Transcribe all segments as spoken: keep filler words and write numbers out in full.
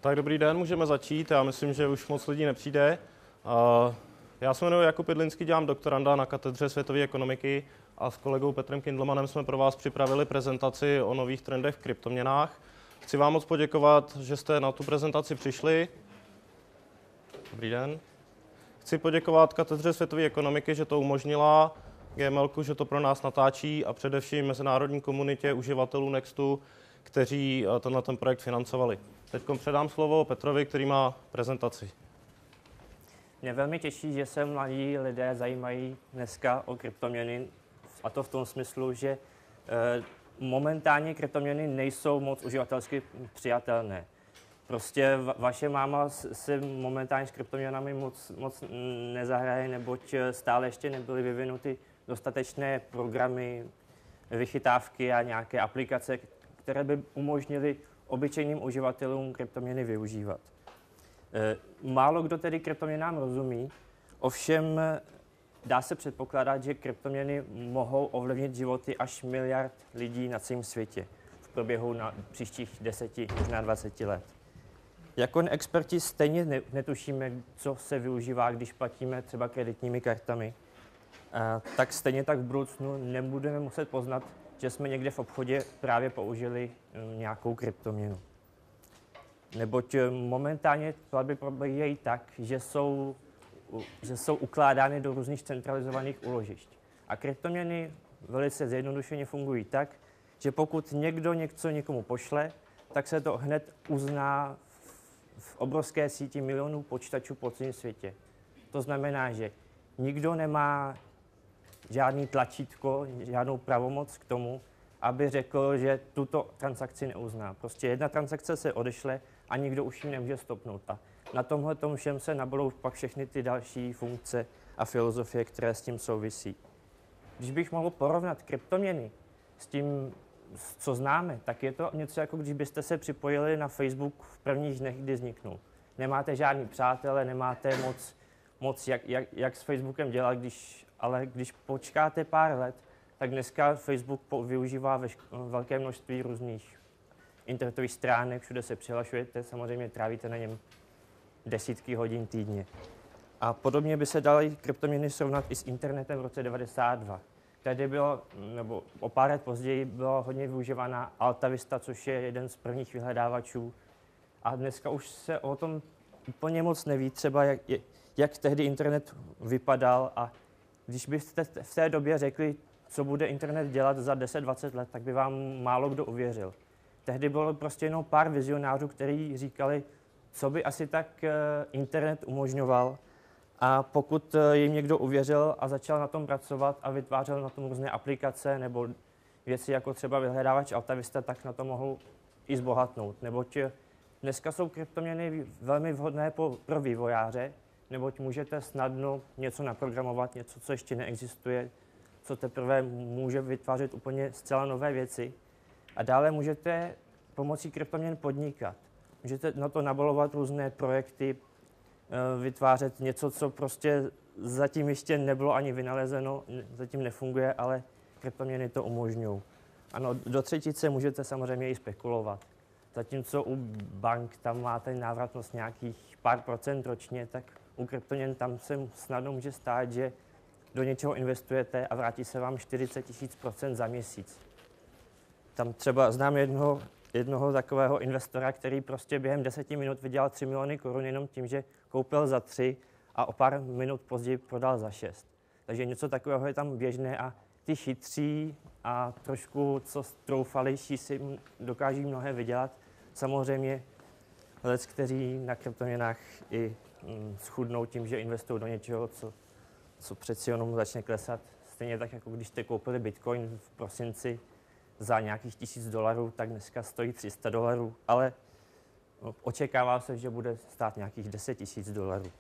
Tak dobrý den, můžeme začít. Já myslím, že už moc lidí nepřijde. Uh, já se jmenuji Jakub Pidlinský, dělám doktoranda na katedře světové ekonomiky a s kolegou Petrem Kindlemanem jsme pro vás připravili prezentaci o nových trendech v kryptoměnách. Chci vám moc poděkovat, že jste na tu prezentaci přišli. Dobrý den. Chci poděkovat katedře světové ekonomiky, že to umožnila, GMLku, že to pro nás natáčí a především mezinárodní komunitě uživatelů Nextu, kteří tenhle ten projekt financovali. Teď předám slovo Petrovi, který má prezentaci. Mě velmi těší, že se mladí lidé zajímají dneska o kryptoměny, a to v tom smyslu, že eh, momentálně kryptoměny nejsou moc uživatelsky přijatelné. Prostě va- vaše máma se momentálně s kryptoměnami moc, moc nezahraje, neboť stále ještě nebyly vyvinuty dostatečné programy, vychytávky a nějaké aplikace, které by umožnily obyčejným uživatelům kryptoměny využívat. E, málo kdo tedy kryptoměnám rozumí, ovšem dá se předpokládat, že kryptoměny mohou ovlivnit životy až miliard lidí na celém světě v průběhu na příštích deseti, možná dvaceti let. Jako experti stejně netušíme, co se využívá, když platíme třeba kreditními kartami, a tak stejně tak v budoucnu nebudeme muset poznat, že jsme někde v obchodě právě použili nějakou kryptoměnu. Neboť momentálně platby probíhají tak, že jsou, že jsou ukládány do různých centralizovaných úložišť. A kryptoměny velice zjednodušeně fungují tak, že pokud někdo něco někomu pošle, tak se to hned uzná v obrovské síti milionů počítačů po celém světě. To znamená, že nikdo nemá žádný tlačítko, žádnou pravomoc k tomu, aby řekl, že tuto transakci neuzná. Prostě jedna transakce se odešle a nikdo už ji nemůže stopnout. A na tomhle tom všem se nabudou pak všechny ty další funkce a filozofie, které s tím souvisí. Když bych mohl porovnat kryptoměny s tím, co známe, tak je to něco jako když byste se připojili na Facebook v prvních dnech, kdy vzniknul. Nemáte žádný přátele, nemáte moc, moc jak, jak, jak s Facebookem dělat, když, ale když počkáte pár let, tak dneska Facebook využívá ve velké množství různých internetových stránek, všude se přihlašujete, samozřejmě trávíte na něm desítky hodin týdně. A podobně by se daly kryptoměny srovnat i s internetem v roce devadesát dva. Tady bylo, nebo o pár let později, byla hodně využívaná Alta Vista, což je jeden z prvních vyhledávačů. A dneska už se o tom úplně moc neví, třeba jak, jak tehdy internet vypadal. A když byste v té době řekli, co bude internet dělat za deset dvacet let, tak by vám málo kdo uvěřil. Tehdy bylo prostě jenom pár vizionářů, kteří říkali, co by asi tak internet umožňoval. A pokud jim někdo uvěřil a začal na tom pracovat a vytvářel na tom různé aplikace nebo věci jako třeba vyhledávač Alta Vista, tak na to mohou i zbohatnout. Neboť dneska jsou kryptoměny velmi vhodné pro vývojáře, neboť můžete snadno něco naprogramovat, něco, co ještě neexistuje, co teprve může vytvářet úplně zcela nové věci. A dále můžete pomocí kryptoměn podnikat. Můžete na to nabalovat různé projekty, vytvářet něco, co prostě zatím ještě nebylo ani vynalezeno, zatím nefunguje, ale kryptoměny to umožňují. Ano, do třetice můžete samozřejmě i spekulovat. Zatímco u bank tam máte návratnost nějakých pár procent ročně, tak u kryptoměn tam se snadno může stát, že do něčeho investujete a vrátí se vám čtyřicet tisíc procent za měsíc. Tam třeba znám jednoho, jednoho takového investora, který prostě během deseti minut vydělal tři miliony korun jenom tím, že koupil za tři a o pár minut později prodal za šest. Takže něco takového je tam běžné a ty chytří a trošku co troufalejší si dokáží mnohé vydělat. Samozřejmě lidé, kteří na kryptoměnách i mm, schudnou tím, že investují do něčeho, co, co přeci jenom začne klesat. Stejně tak, jako když jste koupili Bitcoin v prosinci za nějakých tisíc dolarů, tak dneska stojí tři sta dolarů, ale očekává se, že bude stát nějakých deset tisíc dolarů.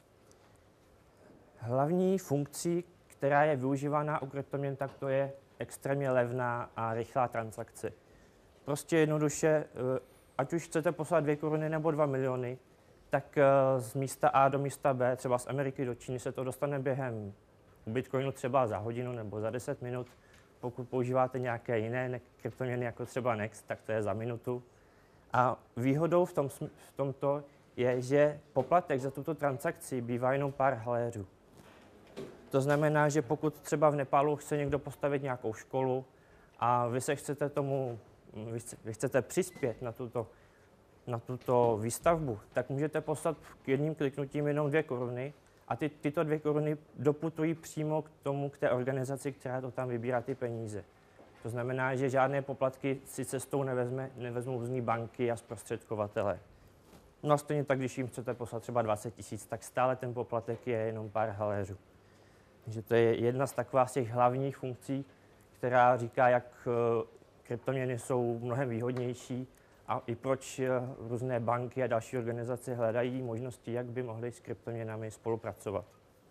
Hlavní funkcí, která je využívána u kryptoměn, tak to je extrémně levná a rychlá transakce. Prostě jednoduše, ať už chcete poslat dvě koruny nebo dva miliony, tak z místa A do místa B, třeba z Ameriky do Číny, se to dostane během u Bitcoinu třeba za hodinu nebo za deset minut. Pokud používáte nějaké jiné kryptoměny, jako třeba Next, tak to je za minutu. A výhodou v, tom, v tomto je, že poplatek za tuto transakci bývá jenom pár haléřů. To znamená, že pokud třeba v Nepálu chce někdo postavit nějakou školu a vy se chcete tomu, vy, chce, vy chcete přispět na tuto, na tuto výstavbu, tak můžete poslat k jedním kliknutím jenom dvě koruny a ty, tyto dvě koruny doputují přímo k tomu, k té organizaci, která to tam vybírá ty peníze. To znamená, že žádné poplatky si cestou nevezme, nevezmou různé banky a zprostředkovatele. No a stejně tak, když jim chcete poslat třeba dvacet tisíc, tak stále ten poplatek je jenom pár haléřů. Takže to je jedna z takových z těch hlavních funkcí, která říká, jak kryptoměny jsou mnohem výhodnější a i proč různé banky a další organizace hledají možnosti, jak by mohly s kryptoměnami spolupracovat.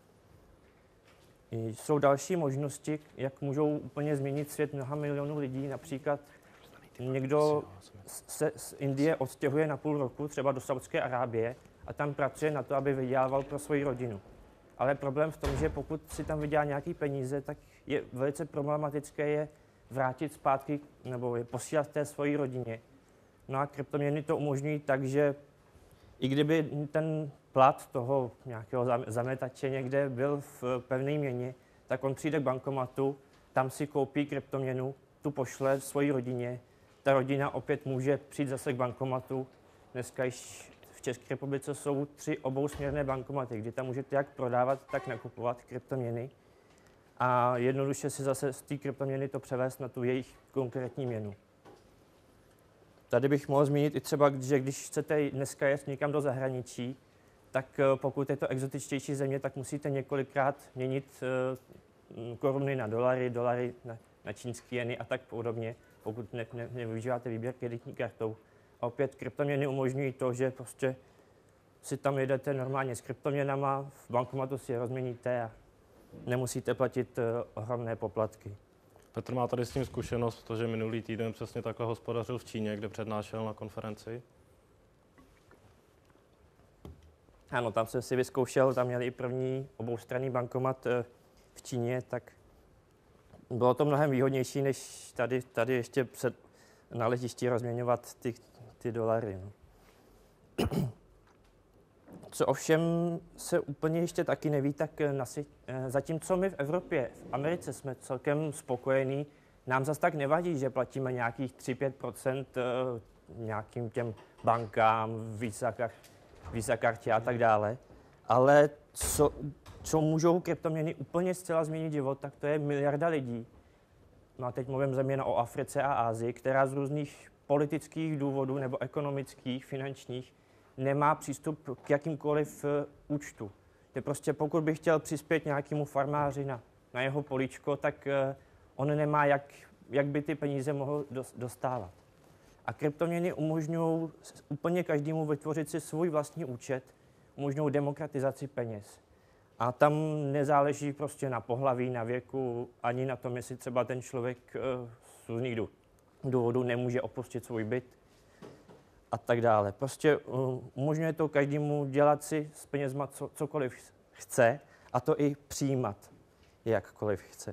Jsou další možnosti, jak můžou úplně změnit svět mnoha milionů lidí. Například někdo se z Indie odstěhuje na půl roku třeba do Saudské Arábie a tam pracuje na to, aby vydělával pro svoji rodinu. Ale problém v tom, že pokud si tam vydělá nějaký peníze, tak je velice problematické je vrátit zpátky nebo je posílat té svojí rodině. No a kryptoměny to umožňují tak, že i kdyby ten plat toho nějakého zametače někde byl v pevné měně, tak on přijde k bankomatu, tam si koupí kryptoměnu, tu pošle svojí rodině, ta rodina opět může přijít zase k bankomatu. Dneska již v České republice jsou tři obousměrné bankomaty, kdy tam můžete jak prodávat, tak nakupovat kryptoměny a jednoduše si zase z té kryptoměny to převést na tu jejich konkrétní měnu. Tady bych mohl zmínit i třeba, že když chcete dneska jet někam do zahraničí, tak pokud je to exotičtější země, tak musíte několikrát měnit koruny na dolary, dolary na, na čínské jeny a tak podobně, pokud ne, ne, nevyužíváte výběr kreditní kartou. A opět kryptoměny umožňují to, že prostě si tam jedete normálně s kryptoměnama, v bankomatu si je rozměníte a nemusíte platit ohromné poplatky. Petr má tady s tím zkušenost, protože minulý týden přesně takhle hospodařil v Číně, kde přednášel na konferenci. Ano, tam jsem si vyzkoušel, tam měli i první oboustranný bankomat v Číně, tak bylo to mnohem výhodnější, než tady, tady ještě před, na letišti rozměňovat ty, ty dolary. No. Co ovšem se úplně ještě taky neví, tak nasi, zatímco my v Evropě, v Americe jsme celkem spokojení, nám zase tak nevadí, že platíme nějakých tři až pět procent nějakým těm bankám, Visa, Visa kartě a tak dále. Ale co, co můžou kryptoměny úplně zcela změnit život, tak to je miliarda lidí. No a teď mluvím zejména o Africe a Asii, která z různých politických důvodů nebo ekonomických, finančních nemá přístup k jakýmkoliv uh, účtu. Je prostě pokud by chtěl přispět nějakému farmáři na, na jeho políčko, tak uh, on nemá, jak, jak by ty peníze mohl dostávat. A kryptoměny umožňují úplně každému vytvořit si svůj vlastní účet, umožňují demokratizaci peněz. A tam nezáleží prostě na pohlaví, na věku, ani na tom, jestli třeba ten člověk uh, z různých důvodů nemůže opustit svůj byt a tak dále. Prostě uh, umožňuje to každému dělat si s penězma co, cokoliv chce a to i přijímat jakkoliv chce.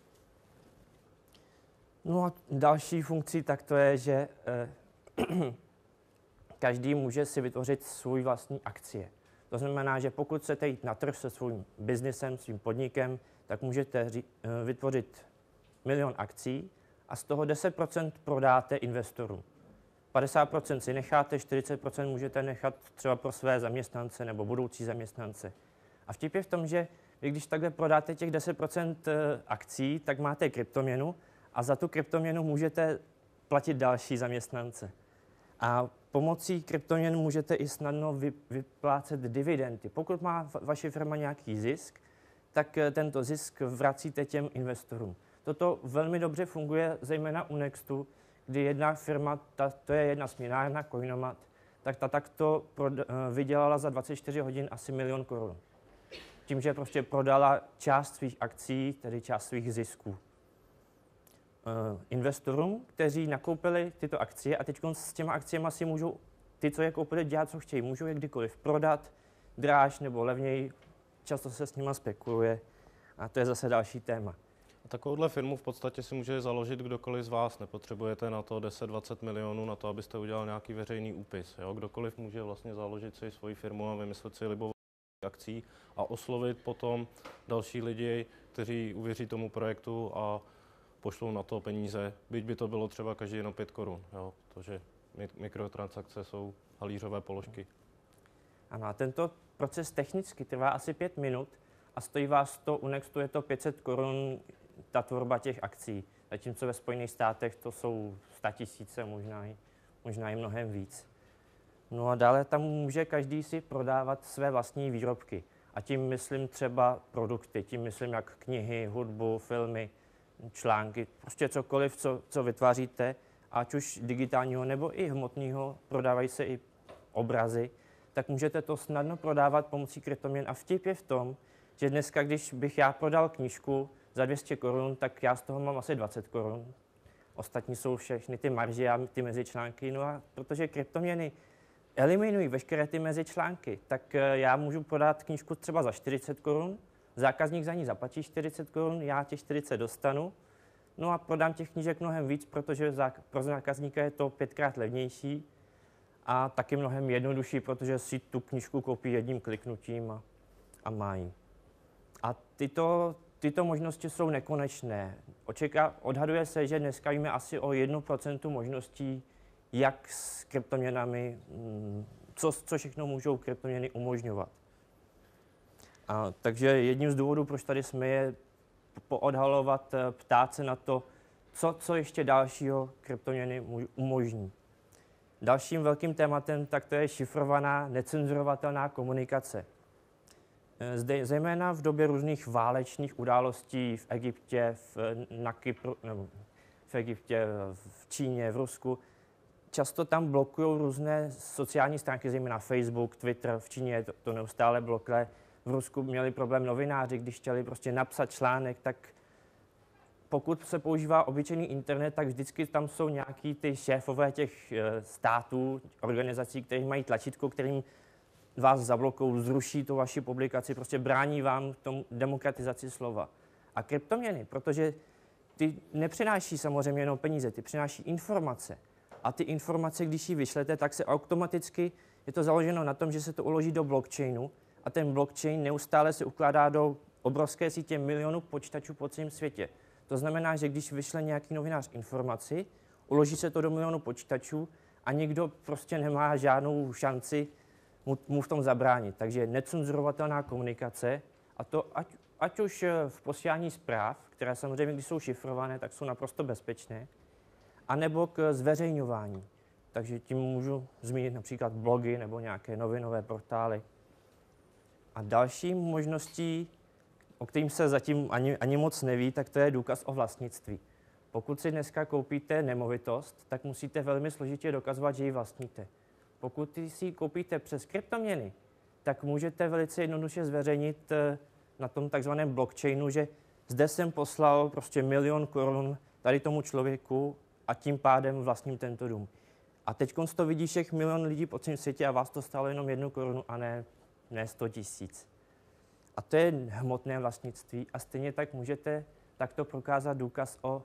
No a další funkcí tak to je, že uh, každý může si vytvořit svůj vlastní akcie. To znamená, že pokud chcete jít na trh se svým biznesem, svým podnikem, tak můžete ří, uh, vytvořit milion akcí a z toho deset procent prodáte investorům. padesát procent si necháte, čtyřicet procent můžete nechat třeba pro své zaměstnance nebo budoucí zaměstnance. A vtip je v tom, že vy když takhle prodáte těch deset procent akcí, tak máte kryptoměnu a za tu kryptoměnu můžete platit další zaměstnance. A pomocí kryptoměn můžete i snadno vy, vyplácet dividendy. Pokud má vaše firma nějaký zisk, tak tento zisk vracíte těm investorům. Toto velmi dobře funguje zejména u Nextu, kdy jedna firma, ta, to je jedna směnárna, Coinomat, tak ta takto prod, vydělala za dvacet čtyři hodin asi milion korun. Tím, že prostě prodala část svých akcí, tedy část svých zisků. Uh, investorům, kteří nakoupili tyto akcie a teď s těma akciemi si můžou, ty, co je koupili, dělat, co chtějí. Můžou je kdykoliv prodat, dráž nebo levněji, často se s nima spekuluje a to je zase další téma. Takovouhle firmu v podstatě si může založit kdokoliv z vás. Nepotřebujete na to deset dvacet milionů na to, abyste udělal nějaký veřejný úpis. Jo? Kdokoliv může vlastně založit si svoji firmu a vymyslet si libovolných akcí a oslovit potom další lidi, kteří uvěří tomu projektu a pošlou na to peníze, byť by to bylo třeba každý jenom pět korun, jo? Protože mikrotransakce jsou halířové položky. Ano, a tento proces technicky trvá asi pět minut a stojí vás to, u Nextu je to pět set korun ta tvorba těch akcí, zatímco ve Spojených státech to jsou statisíce, možná i, možná i mnohem víc. No a dále tam může každý si prodávat své vlastní výrobky. A tím myslím třeba produkty, tím myslím jak knihy, hudbu, filmy, články, prostě cokoliv, co, co vytváříte, ať už digitálního nebo i hmotného, prodávají se i obrazy, tak můžete to snadno prodávat pomocí kryptoměn. A vtip je v tom, že dneska, když bych já prodal knížku za dvě stě korun, tak já z toho mám asi dvacet korun. Ostatní jsou všechny ty marže a ty mezičlánky. No a protože kryptoměny eliminují veškeré ty mezičlánky, tak já můžu prodat knížku třeba za čtyřicet korun, zákazník za ní zaplatí čtyřicet korun, já těch čtyřicet dostanu, no a prodám těch knížek mnohem víc, protože pro zákazníka je to pětkrát levnější a taky mnohem jednodušší, protože si tu knížku koupí jedním kliknutím a, a má ji. A tyto, tyto možnosti jsou nekonečné. Očeká, odhaduje se, že dneska víme asi o jedno procento možností, jak s kryptoměnami, co, co všechno můžou kryptoměny umožňovat. A, takže jedním z důvodů, proč tady jsme, je poodhalovat, ptát se na to, co, co ještě dalšího kryptoměny umožní. Dalším velkým tématem tak to je šifrovaná, necenzurovatelná komunikace. Zde, zejména v době různých válečných událostí v Egyptě, v, na Kypru, nebo v Egyptě, v Číně, v Rusku, často tam blokují různé sociální stránky, zejména Facebook, Twitter, v Číně je to, to neustále blokuje. V Rusku měli problém novináři, když chtěli prostě napsat článek, tak pokud se používá obyčejný internet, tak vždycky tam jsou nějaký ty šéfové těch států, organizací, které mají tlačítko, kterým vás zablokují, zruší tu vaši publikaci, prostě brání vám tomu demokratizaci slova. A kryptoměny, protože ty nepřináší samozřejmě jenom peníze, ty přináší informace. A ty informace, když ji vyšlete, tak se automaticky, je to založeno na tom, že se to uloží do blockchainu a ten blockchain neustále se ukládá do obrovské sítě milionů počítačů po celém světě. To znamená, že když vyšle nějaký novinář informaci, uloží se to do milionu počítačů a nikdo prostě nemá žádnou šanci mu, mu v tom zabránit. Takže necenzurovatelná komunikace, a to ať, ať už v posílání zpráv, které samozřejmě, když jsou šifrované, tak jsou naprosto bezpečné, anebo k zveřejňování. Takže tím můžu zmínit například blogy nebo nějaké novinové portály. A další možností, o kterým se zatím ani, ani moc neví, tak to je důkaz o vlastnictví. Pokud si dneska koupíte nemovitost, tak musíte velmi složitě dokazovat, že ji vlastníte. Pokud si ji koupíte přes kryptoměny, tak můžete velice jednoduše zveřejnit na tom takzvaném blockchainu, že zde jsem poslal prostě milion korun tady tomu člověku a tím pádem vlastním tento dům. A teď to vidí všech milion lidí po celém světě a vás to stálo jenom jednu korunu a ne, ne sto tisíc. A to je hmotné vlastnictví a stejně tak můžete takto prokázat důkaz o,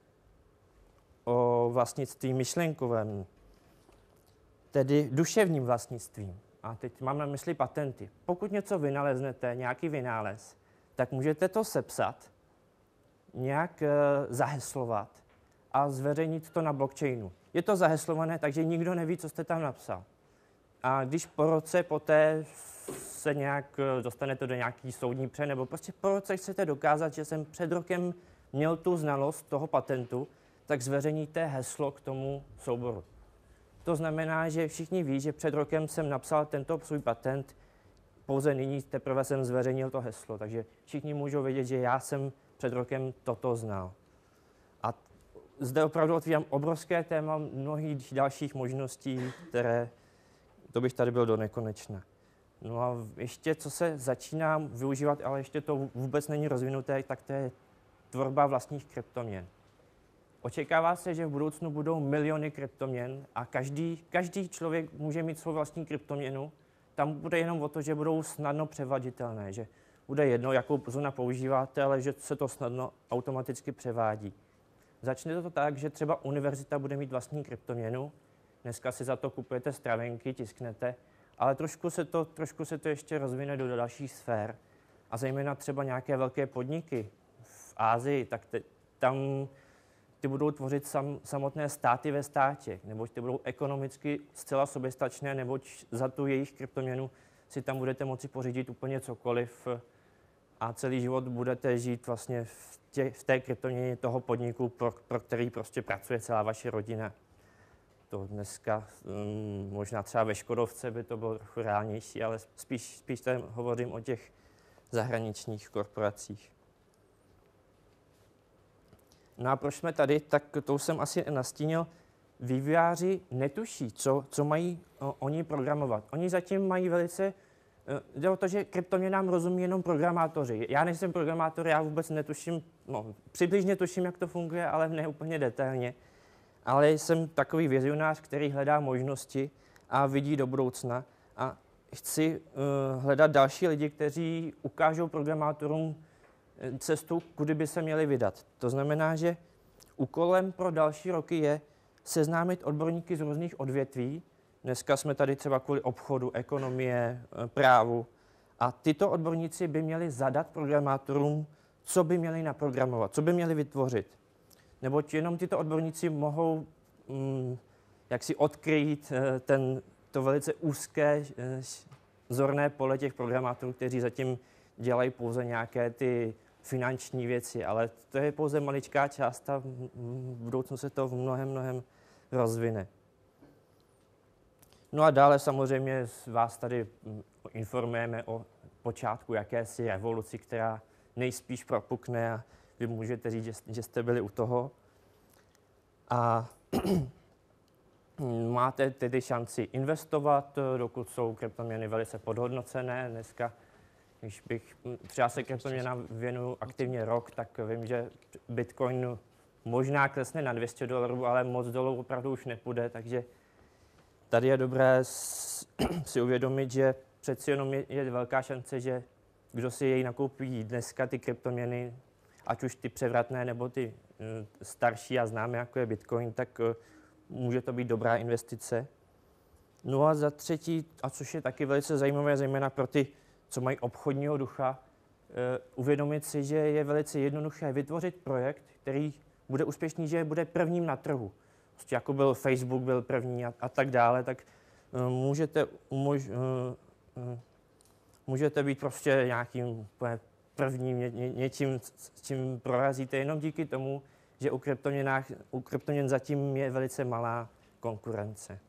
o vlastnictví myšlenkovém, tedy duševním vlastnictvím. A teď mám na mysli patenty. Pokud něco vynaleznete, nějaký vynález, tak můžete to sepsat, nějak e, zaheslovat a zveřejnit to na blockchainu. Je to zaheslované, takže nikdo neví, co jste tam napsal. A když po roce poté se nějak dostanete do nějaký soudní pře, nebo prostě po roce chcete dokázat, že jsem před rokem měl tu znalost toho patentu, tak zveřejníte heslo k tomu souboru. To znamená, že všichni ví, že před rokem jsem napsal tento svůj patent, pouze nyní teprve jsem zveřejnil to heslo, takže všichni můžou vědět, že já jsem před rokem toto znal. A zde opravdu otvírám obrovské téma mnohých dalších možností, které to bych tady byl do nekonečna. No a ještě, co se začíná využívat, ale ještě to vůbec není rozvinuté, tak to je tvorba vlastních kryptoměn. Očekává se, že v budoucnu budou miliony kryptoměn a každý, každý člověk může mít svou vlastní kryptoměnu. Tam bude jenom o to, že budou snadno převoditelné, že bude jedno, jakou zónu používáte, ale že se to snadno automaticky převádí. Začne to tak, že třeba univerzita bude mít vlastní kryptoměnu, dneska si za to kupujete stravenky, tisknete, ale trošku se to, trošku se to ještě rozvine do dalších sfér. A zejména třeba nějaké velké podniky v Asii, tak te, tam ty budou tvořit sam, samotné státy ve státě, neboť ty budou ekonomicky zcela soběstačné, neboť za tu jejich kryptoměnu si tam budete moci pořídit úplně cokoliv a celý život budete žít vlastně v, tě, v té kryptoměně toho podniku, pro, pro který prostě pracuje celá vaše rodina. To dneska um, možná třeba ve Škodovce by to bylo trochu reálnější, ale spíš, spíš tady hovořím o těch zahraničních korporacích. No a proč jsme tady, tak to jsem asi nastínil. Vývojáři netuší, co, co mají o, oni programovat. Oni zatím mají velice, jde o to, že kryptoměnám rozumí jenom programátoři. Já nejsem programátor, já vůbec netuším, no přibližně tuším, jak to funguje, ale ne úplně detailně. Ale jsem takový vizionář, který hledá možnosti a vidí do budoucna. A chci uh, hledat další lidi, kteří ukážou programátorům cestu, kudy by se měli vydat. To znamená, že úkolem pro další roky je seznámit odborníky z různých odvětví. Dneska jsme tady třeba kvůli obchodu, ekonomie, právu. A tyto odborníci by měli zadat programátorům, co by měli naprogramovat, co by měli vytvořit. Neboť jenom tyto odborníci mohou mm, jak si odkrýt ten, to velice úzké zorné pole těch programátorů, kteří zatím dělají pouze nějaké ty finanční věci, ale to je pouze maličká část a v budoucnu se to v mnohem, mnohem rozvine. No a dále samozřejmě vás tady informujeme o počátku jakési revoluci, která nejspíš propukne a vy můžete říct, že, že jste byli u toho. A máte tedy šanci investovat, dokud jsou kryptoměny velice podhodnocené. Dneska, když bych třeba se kryptoměnám věnuju aktivně rok, tak vím, že Bitcoin možná klesne na dvě stě dolarů, ale moc dolů opravdu už nepůjde, takže tady je dobré si uvědomit, že přeci jenom je, je velká šance, že kdo si jej nakoupí dneska, ty kryptoměny, ať už ty převratné nebo ty uh, starší a známé, jako je Bitcoin, tak uh, může to být dobrá investice. No a za třetí, a což je taky velice zajímavé, zejména pro ty, co mají obchodního ducha, uh, uvědomit si, že je velice jednoduché vytvořit projekt, který bude úspěšný, že bude prvním na trhu. Prostě jako byl Facebook, byl první a, a tak dále, tak uh, můžete, umož, uh, uh, můžete být prostě nějakým prvním ně, ně, něčím, s čím prorazíte jenom díky tomu, že u kryptoměnách, u kryptoměn zatím je velice malá konkurence.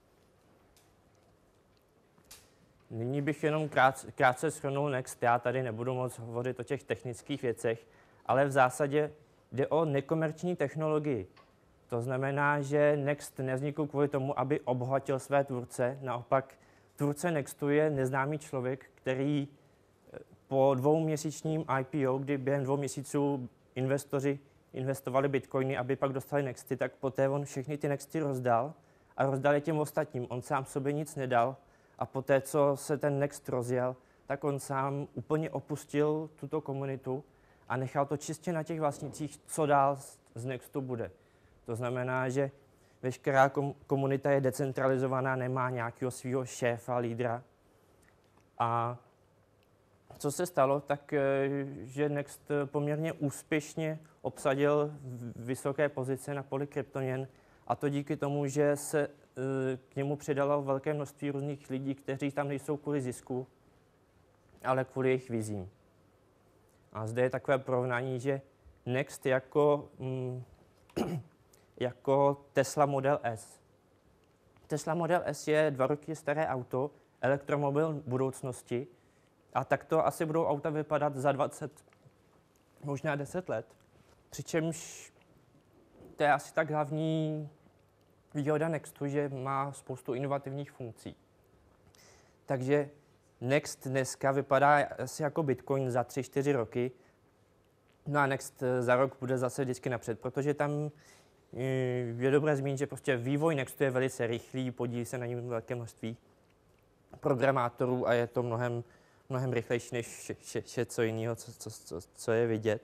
Nyní bych jenom krátce, krátce shrnul Next. Já tady nebudu moc hovořit o těch technických věcech, ale v zásadě jde o nekomerční technologii. To znamená, že Next nevznikl kvůli tomu, aby obohatil své tvůrce. Naopak, tvůrce Nextu je neznámý člověk, který po dvouměsíčním I P O, kdy během dvou měsíců investoři investovali bitcoiny, aby pak dostali Nexty, tak poté on všechny ty Nexty rozdal a rozdal je těm ostatním. On sám sobě nic nedal a poté, co se ten Next rozjel, tak on sám úplně opustil tuto komunitu a nechal to čistě na těch vlastnících, co dál z Nextu bude. To znamená, že veškerá komunita je decentralizovaná, nemá nějakého svého šéfa, lídra. A co se stalo, tak že Next poměrně úspěšně obsadil vysoké pozice na poli kryptoměn, a to díky tomu, že se k němu přidalo velké množství různých lidí, kteří tam nejsou kvůli zisku, ale kvůli jejich vizím. A zde je takové porovnání, že Next jako, mm, jako Tesla Model S. Tesla Model S je dva roky staré auto, elektromobil budoucnosti, a takto asi budou auta vypadat za dvacet, možná deset let. Přičemž to je asi tak hlavní výhoda Nextu, že má spoustu inovativních funkcí. Takže Next dneska vypadá asi jako Bitcoin za tři čtyři roky. No a Next za rok bude zase vždycky napřed, protože tam je dobré zmínit, že prostě vývoj Nextu je velice rychlý, podílí se na něm velké množství programátorů a je to mnohem mnohem rychlejší než vše, vše, vše co jiného, co, co, co, co je vidět.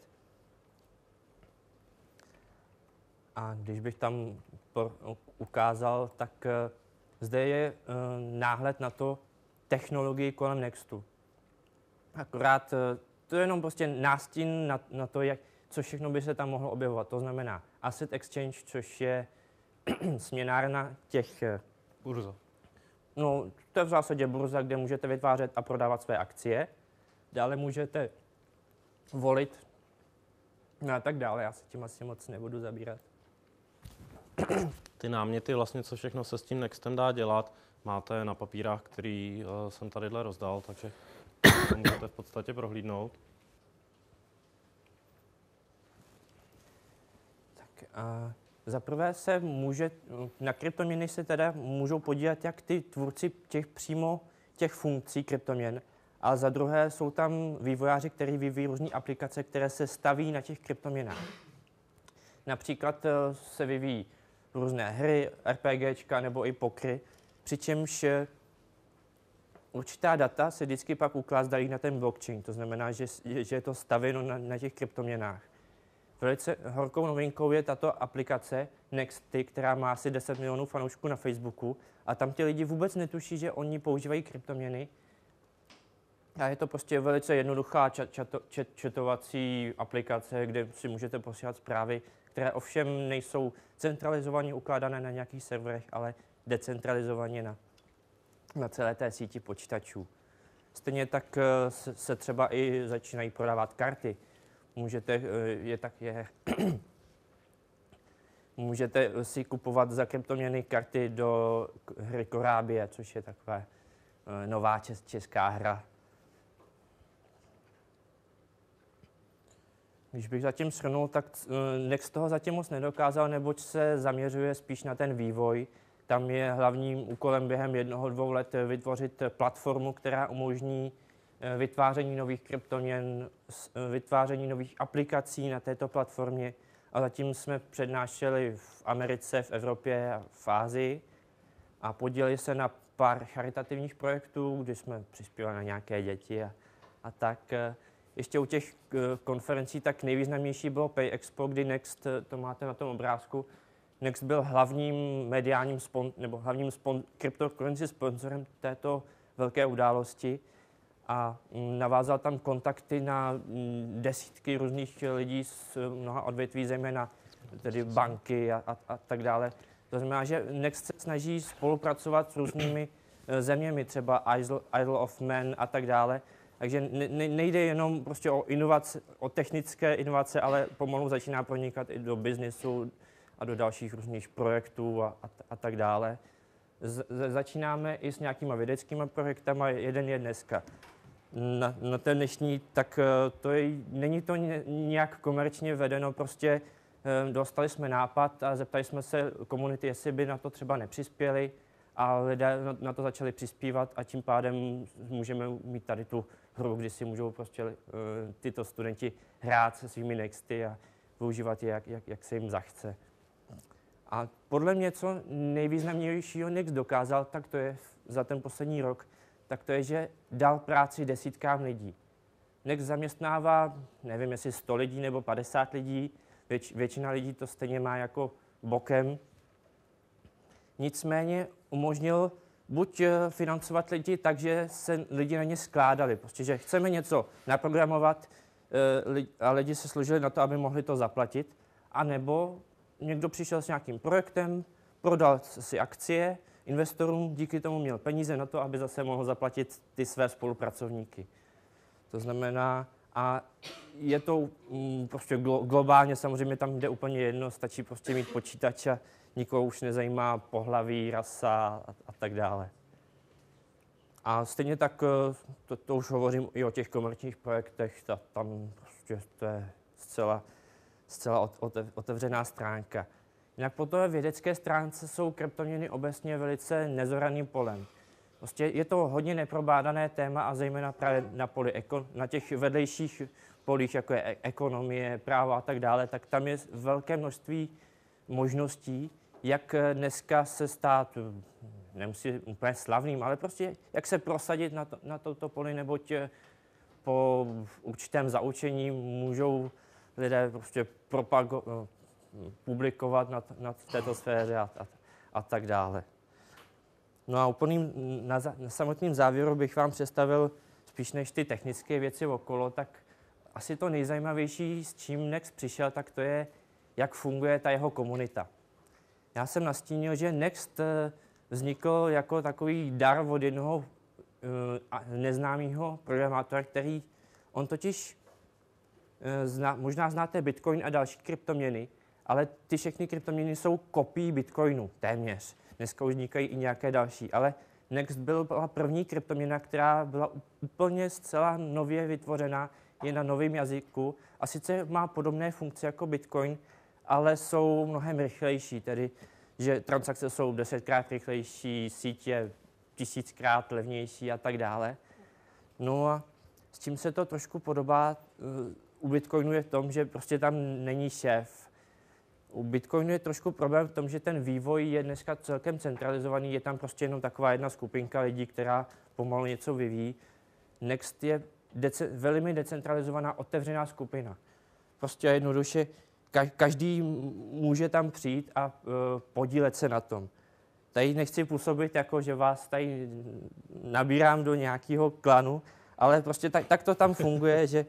A když bych tam ukázal, tak uh, zde je uh, náhled na to technologii kolem Nextu. Akorát uh, to je jenom prostě nástin na, na to, jak, co všechno by se tam mohlo objevovat. To znamená Asset Exchange, což je směnárna těch... Burza. No, to je v zásadě burza, kde můžete vytvářet a prodávat své akcie. Dále můžete volit no a tak dále. Já se tím asi moc nebudu zabírat. Ty náměty, vlastně, co všechno se s tím Nextem dá dělat, máte na papírách, který uh, jsem tadyhle rozdal, takže to můžete v podstatě prohlídnout. Tak a za prvé se může, na kryptoměny se teda můžou podívat jak ty tvůrci těch přímo těch funkcí kryptoměn, a za druhé jsou tam vývojáři, kteří vyvíjí různé aplikace, které se staví na těch kryptoměnách. Například se vyvíjí různé hry, RPGčka nebo i pokry, přičemž určitá data se vždycky pak ukládají na ten blockchain, to znamená, že, že je to stavěno na, na těch kryptoměnách. Velice horkou novinkou je tato aplikace Nexty, která má asi deset milionů fanoušků na Facebooku, a tam ti lidi vůbec netuší, že oni používají kryptoměny. A je to prostě velice jednoduchá čat, čato, čet, četovací aplikace, kde si můžete posílat zprávy, které ovšem nejsou centralizovaně ukládané na nějakých serverech, ale decentralizovaně na, na celé té síti počítačů. Stejně tak se, se třeba i začínají prodávat karty. Můžete, je tak je, můžete si kupovat za kryptoměny karty do hry Korábie, což je taková nová čes, česká hra. Když bych zatím shrnul, tak Next toho zatím moc nedokázal, neboť se zaměřuje spíš na ten vývoj. Tam je hlavním úkolem během jednoho, dvou let vytvořit platformu, která umožní vytváření nových kryptoměn, vytváření nových aplikací na této platformě. A zatím jsme přednášeli v Americe, v Evropě a v Ázii a podíleli se na pár charitativních projektů, kdy jsme přispívali na nějaké děti a, a tak. Ještě u těch konferencí tak nejvýznamnější bylo Pay Expo, kdy Next, to máte na tom obrázku, Next byl hlavním mediálním spon, nebo hlavním spon, cryptocurrency sponsorem této velké události a navázal tam kontakty na desítky různých lidí z mnoha odvětví, zejména tedy banky a, a, a tak dále. To znamená, že Next se snaží spolupracovat s různými zeměmi, třeba Isle, Isle of Man a tak dále. Takže ne, nejde jenom prostě o inovace, o technické inovace, ale pomalu začíná pronikat i do biznesu a do dalších různých projektů a, a, a tak dále. Z, začínáme i s nějakýma vědeckými projektama, jeden je dneska. Na, na ten dnešní, tak to je, není to nějak komerčně vedeno, prostě dostali jsme nápad a zeptali jsme se komunity, jestli by na to třeba nepřispěli, a lidé na to začali přispívat a tím pádem můžeme mít tady tu hru, kdy si můžou prostě uh, tyto studenti hrát se svými Nexty a využívat je, jak, jak, jak se jim zachce. A podle mě, co nejvýznamnějšího Next dokázal, tak to je za ten poslední rok, tak to je, že dal práci desítkám lidí. Next zaměstnává, nevím, jestli sto lidí nebo padesát lidí, věč, většina lidí to stejně má jako bokem. Nicméně umožnil buď financovat lidi tak, že se lidi na ně skládali. Prostě, že chceme něco naprogramovat a lidi se složili na to, aby mohli to zaplatit. A nebo někdo přišel s nějakým projektem, prodal si akcie investorům, díky tomu měl peníze na to, aby zase mohl zaplatit ty své spolupracovníky. To znamená, a je to mm, prostě glo- globálně, samozřejmě tam jde úplně jedno, stačí prostě mít počítač a nikoho už nezajímá pohlaví, rasa a, a tak dále. A stejně tak, to, to už hovořím i o těch komerčních projektech, ta, tam prostě to je zcela, zcela otevřená stránka. Jinak po té vědecké stránce jsou kryptoměny obecně velice nezoraným polem. Prostě je to hodně neprobádané téma a zejména právě na, poli, na těch vedlejších polích, jako je ekonomie, právo a tak dále, tak tam je velké množství možností, jak dneska se stát nemusí úplně slavným, ale prostě jak se prosadit na, to, na toto poli, neboť po určitém zaučení můžou lidé prostě propago, publikovat na, na této sféře a, a, a tak dále. No a úplným, na, na samotným závěru bych vám představil spíš než ty technické věci okolo, tak asi to nejzajímavější, s čím Next přišel, tak to je, jak funguje ta jeho komunita. Já jsem nastínil, že Next vznikl jako takový dar od jednoho uh, neznámého programátora, který, on totiž, uh, zna, možná znáte Bitcoin a další kryptoměny, ale ty všechny kryptoměny jsou kopií Bitcoinu, téměř. Dneska už vznikají i nějaké další, ale Next byla první kryptoměna, která byla úplně zcela nově vytvořena, je na novém jazyku a sice má podobné funkce jako Bitcoin, ale jsou mnohem rychlejší, tedy že transakce jsou desetkrát rychlejší, síť je tisíckrát levnější a tak dále. No a s čím se to trošku podobá u Bitcoinu je v tom, že prostě tam není šéf. U Bitcoinu je trošku problém v tom, že ten vývoj je dneska celkem centralizovaný, je tam prostě jenom taková jedna skupinka lidí, která pomalu něco vyvíjí. Next je dece- velmi decentralizovaná, otevřená skupina. Prostě jednoduše každý může tam přijít a uh, podílet se na tom. Tady nechci působit jako, že vás tady nabírám do nějakého klanu, ale prostě tak, tak to tam funguje, že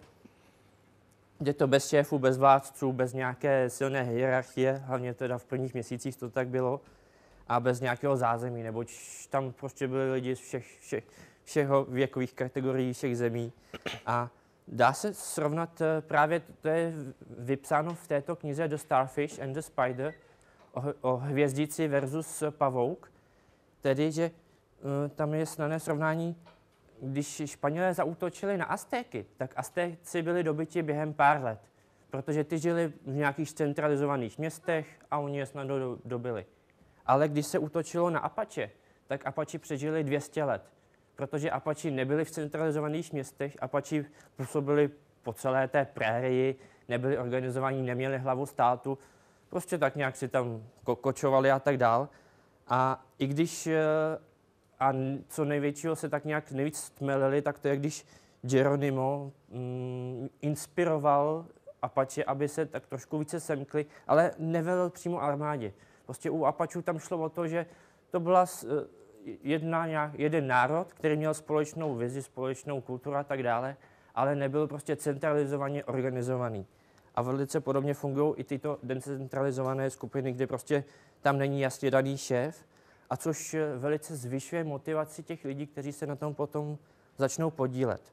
je to bez šéfů, bez vládců, bez nějaké silné hierarchie, hlavně teda v prvních měsících to tak bylo, a bez nějakého zázemí, neboť tam prostě byli lidi z všech, všech, všeho věkových kategorií, všech zemí. A dá se srovnat právě, to je vypsáno v této knize The Starfish and the Spider, o, o hvězdici versus pavouk, tedy, že uh, tam je snadné srovnání. Když Španělé zaútočili na Aztéky, tak Aztéci byli dobyti během pár let, protože ty žili v nějakých centralizovaných městech a oni je snadno do, dobili. Ale když se útočilo na Apache, tak Apache přežili dvě stě let, protože Apache nebyli v centralizovaných městech, Apache působili po celé té prérii, nebyli organizovaní, neměli hlavu státu, prostě tak nějak si tam ko- kočovali a tak dál. A i když a co největšího se tak nějak nejvíc stmelili, tak to je, když Geronimo mm, inspiroval Apache, aby se tak trošku více semkli, ale nevelel přímo armádě. Prostě u Apačů tam šlo o to, že to byla jedna, nějak, jeden národ, který měl společnou vizi, společnou kulturu a tak dále, ale nebyl prostě centralizovaně organizovaný. A velice podobně fungují i tyto decentralizované skupiny, kde prostě tam není jasně daný šéf, a což velice zvyšuje motivaci těch lidí, kteří se na tom potom začnou podílet.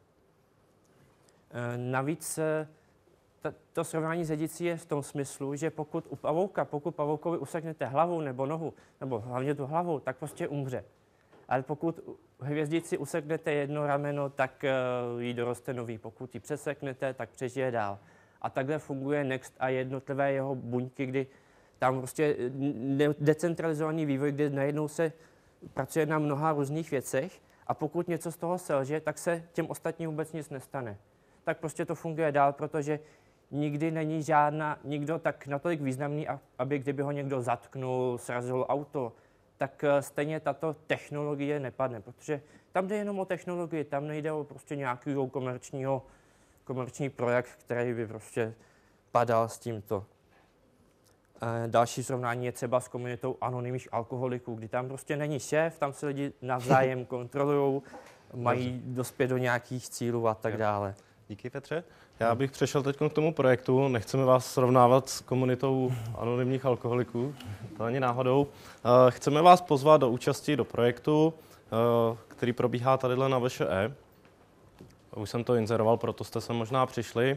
Navíc to srovnání s hvězdicí je v tom smyslu, že pokud u pavouka, pokud pavoukovi useknete hlavu nebo nohu, nebo hlavně tu hlavu, tak prostě umře. Ale pokud hvězdici useknete jedno rameno, tak jí doroste nový. Pokud ji přeseknete, tak přežije dál. A takhle funguje Next a jednotlivé jeho buňky, kdy tam prostě decentralizovaný vývoj, kde najednou se pracuje na mnoha různých věcech a pokud něco z toho selže, tak se těm ostatním vůbec nic nestane. Tak prostě to funguje dál, protože nikdy není žádná, nikdo tak natolik významný, aby kdyby ho někdo zatknul, srazil auto, tak stejně tato technologie nepadne, protože tam jde jenom o technologii, tam nejde o prostě nějaký komerčního, komerční projekt, který by prostě padal s tímto. Další srovnání je třeba s komunitou anonymních alkoholiků, kdy tam prostě není šéf, tam se lidi navzájem kontrolují, mají dospět do nějakých cílů a tak dále. Díky, Petře. Já bych přešel teď k tomu projektu. Nechceme vás srovnávat s komunitou anonymních alkoholiků, to ani náhodou. Chceme vás pozvat do účasti do projektu, který probíhá tadyhle na V Š E. Už jsem to inzeroval, proto jste sem možná přišli.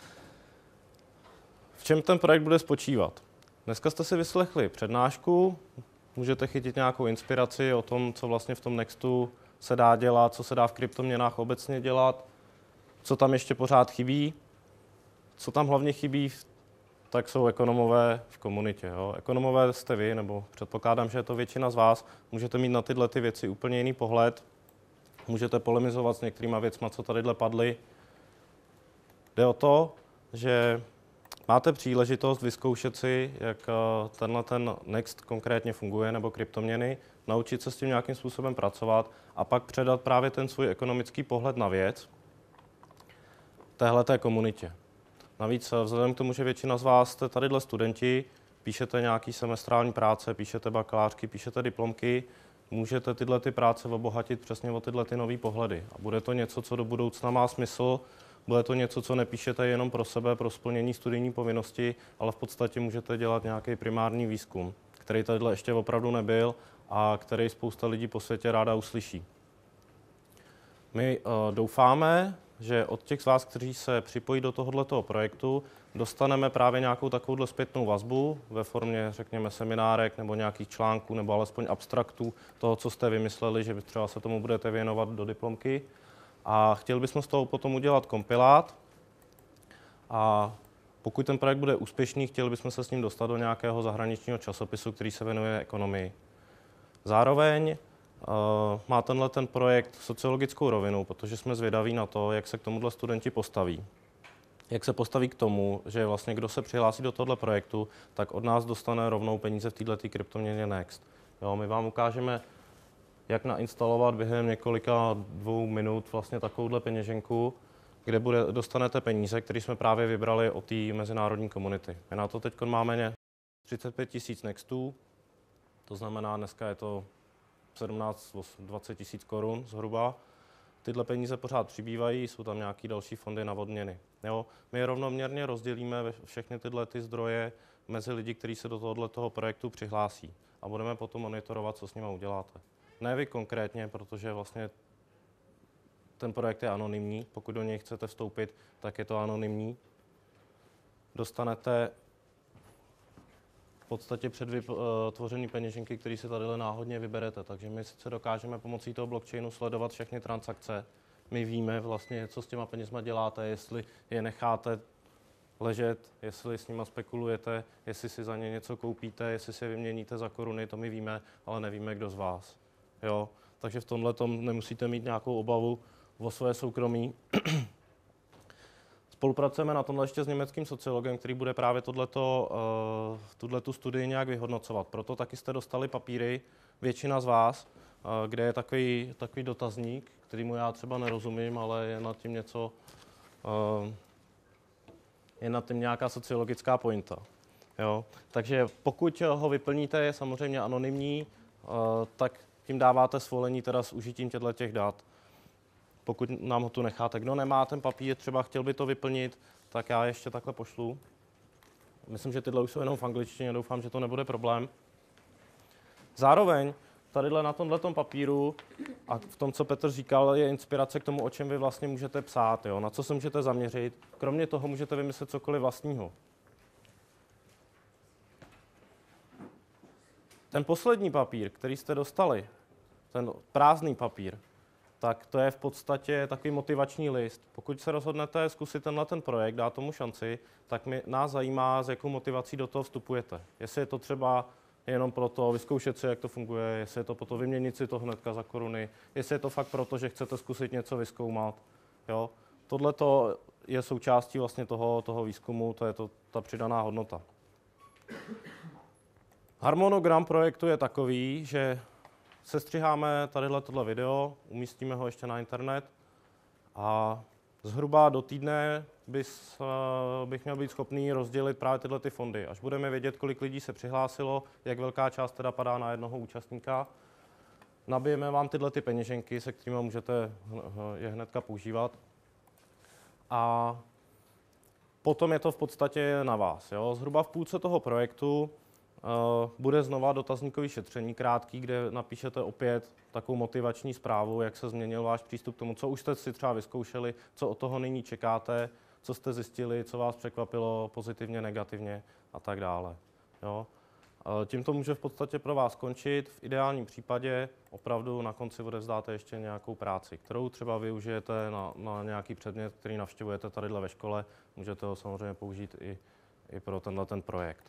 V čem ten projekt bude spočívat? Dneska jste si vyslechli přednášku, můžete chytit nějakou inspiraci o tom, co vlastně v tom Nextu se dá dělat, co se dá v kryptoměnách obecně dělat, co tam ještě pořád chybí. Co tam hlavně chybí, tak jsou ekonomové v komunitě. Jo. Ekonomové jste vy, nebo předpokládám, že je to většina z vás. Můžete mít na tyhle ty věci úplně jiný pohled, můžete polemizovat s některýma věcma, co tadyhle padly. Jde o to, že máte příležitost vyzkoušet si, jak tenhle ten Next konkrétně funguje, nebo kryptoměny, naučit se s tím nějakým způsobem pracovat a pak předat právě ten svůj ekonomický pohled na věc téhleté komunitě. Navíc vzhledem k tomu, že většina z vás jste tadyhle studenti, píšete nějaký semestrální práce, píšete bakalářky, píšete diplomky, můžete tyhle ty práce obohatit přesně o tyhle ty nový pohledy. A bude to něco, co do budoucna má smysl, bude to něco, co nepíšete jenom pro sebe, pro splnění studijní povinnosti, ale v podstatě můžete dělat nějaký primární výzkum, který tadyhle ještě opravdu nebyl a který spousta lidí po světě ráda uslyší. My uh, doufáme, že od těch z vás, kteří se připojí do tohoto projektu, dostaneme právě nějakou takovouhle zpětnou vazbu ve formě, řekněme, seminárek nebo nějakých článků nebo alespoň abstraktů toho, co jste vymysleli, že třeba se tomu budete věnovat do diplomky. A chtěli bychom z toho potom udělat kompilát. A pokud ten projekt bude úspěšný, chtěli bychom se s ním dostat do nějakého zahraničního časopisu, který se věnuje ekonomii. Zároveň Uh, má tenhle ten projekt sociologickou rovinu, protože jsme zvědaví na to, jak se k tomuhle studenti postaví. Jak se postaví k tomu, že vlastně kdo se přihlásí do tohoto projektu, tak od nás dostane rovnou peníze v této kryptoměně Next. Jo, my vám ukážeme, jak nainstalovat během několika dvou minut vlastně takovouhle peněženku, kde bude, dostanete peníze, které jsme právě vybrali od té mezinárodní komunity. My na to teď máme třicet pět tisíc Nextů, to znamená, dneska je to sedmnáct dvacet tisíc korun zhruba. Tyhle peníze pořád přibývají, jsou tam nějaké další fondy na odměny. Jo? My je rovnoměrně rozdělíme všechny tyhle ty zdroje mezi lidi, kteří se do tohoto projektu přihlásí. A budeme potom monitorovat, co s nimi uděláte. Ne vy konkrétně, protože vlastně ten projekt je anonymní. Pokud do něj chcete vstoupit, tak je to anonymní. Dostanete v podstatě předvytvořený peněženky, které si tady náhodně vyberete. Takže my sice dokážeme pomocí toho blockchainu sledovat všechny transakce. My víme vlastně, co s těma penězma děláte, jestli je necháte ležet, jestli s nima spekulujete, jestli si za ně něco koupíte, jestli si je vyměníte za koruny, to my víme, ale nevíme, kdo z vás. Jo? Takže v tomhle tom nemusíte mít nějakou obavu o své soukromí. Spolupracujeme na tomhle ještě s německým sociologem, který bude právě tohleto, uh, tuhletu studii nějak vyhodnocovat. Proto taky jste dostali papíry, většina z vás, uh, kde je takový, takový dotazník, kterýmu já třeba nerozumím, ale je nad tím něco, uh, je nad tím nějaká sociologická pointa. Jo? Takže pokud ho vyplníte, je samozřejmě anonymní, uh, tak tím dáváte svolení teda s užitím těchto dat. Pokud nám ho tu necháte. Kdo nemá ten papír, třeba chtěl by to vyplnit, tak já ještě takhle pošlu. Myslím, že tyhle už jsou jenom v angličtině, doufám, že to nebude problém. Zároveň tadyhle na tomhletom papíru a v tom, co Petr říkal, je inspirace k tomu, o čem vy vlastně můžete psát, jo? Na co se můžete zaměřit. Kromě toho můžete vymyslet cokoliv vlastního. Ten poslední papír, který jste dostali, ten prázdný papír, tak to je v podstatě takový motivační list. Pokud se rozhodnete zkusit tenhle ten projekt, dát tomu šanci, tak mě, nás zajímá, s jakou motivací do toho vstupujete. Jestli je to třeba jenom proto vyzkoušet si, jak to funguje, jestli je to proto vyměnit si to hnedka za koruny, jestli je to fakt proto, že chcete zkusit něco vyzkoumat. Jo? Tohle je součástí vlastně toho, toho výzkumu, to je to, ta přidaná hodnota. Harmonogram projektu je takový, že sestřiháme tadyhle tohle video, umístíme ho ještě na internet a zhruba do týdne bys, bych měl být schopný rozdělit právě tyhle ty fondy. Až budeme vědět, kolik lidí se přihlásilo, jak velká část teda padá na jednoho účastníka, nabijeme vám tyhle ty peněženky, se kterými můžete je hnedka používat. A potom je to v podstatě na vás. Jo? Zhruba v půlce toho projektu Uh, bude znova dotazníkový šetření krátký, kde napíšete opět takovou motivační zprávu, jak se změnil váš přístup k tomu, co už jste si třeba vyzkoušeli, co od toho nyní čekáte, co jste zjistili, co vás překvapilo pozitivně, negativně a tak dále. Jo? Uh, tím to může v podstatě pro vás skončit. V ideálním případě opravdu na konci odevzdáte ještě nějakou práci, kterou třeba využijete na, na nějaký předmět, který navštěvujete tadyhle ve škole. Můžete ho samozřejmě použít i, i pro tenhle ten projekt.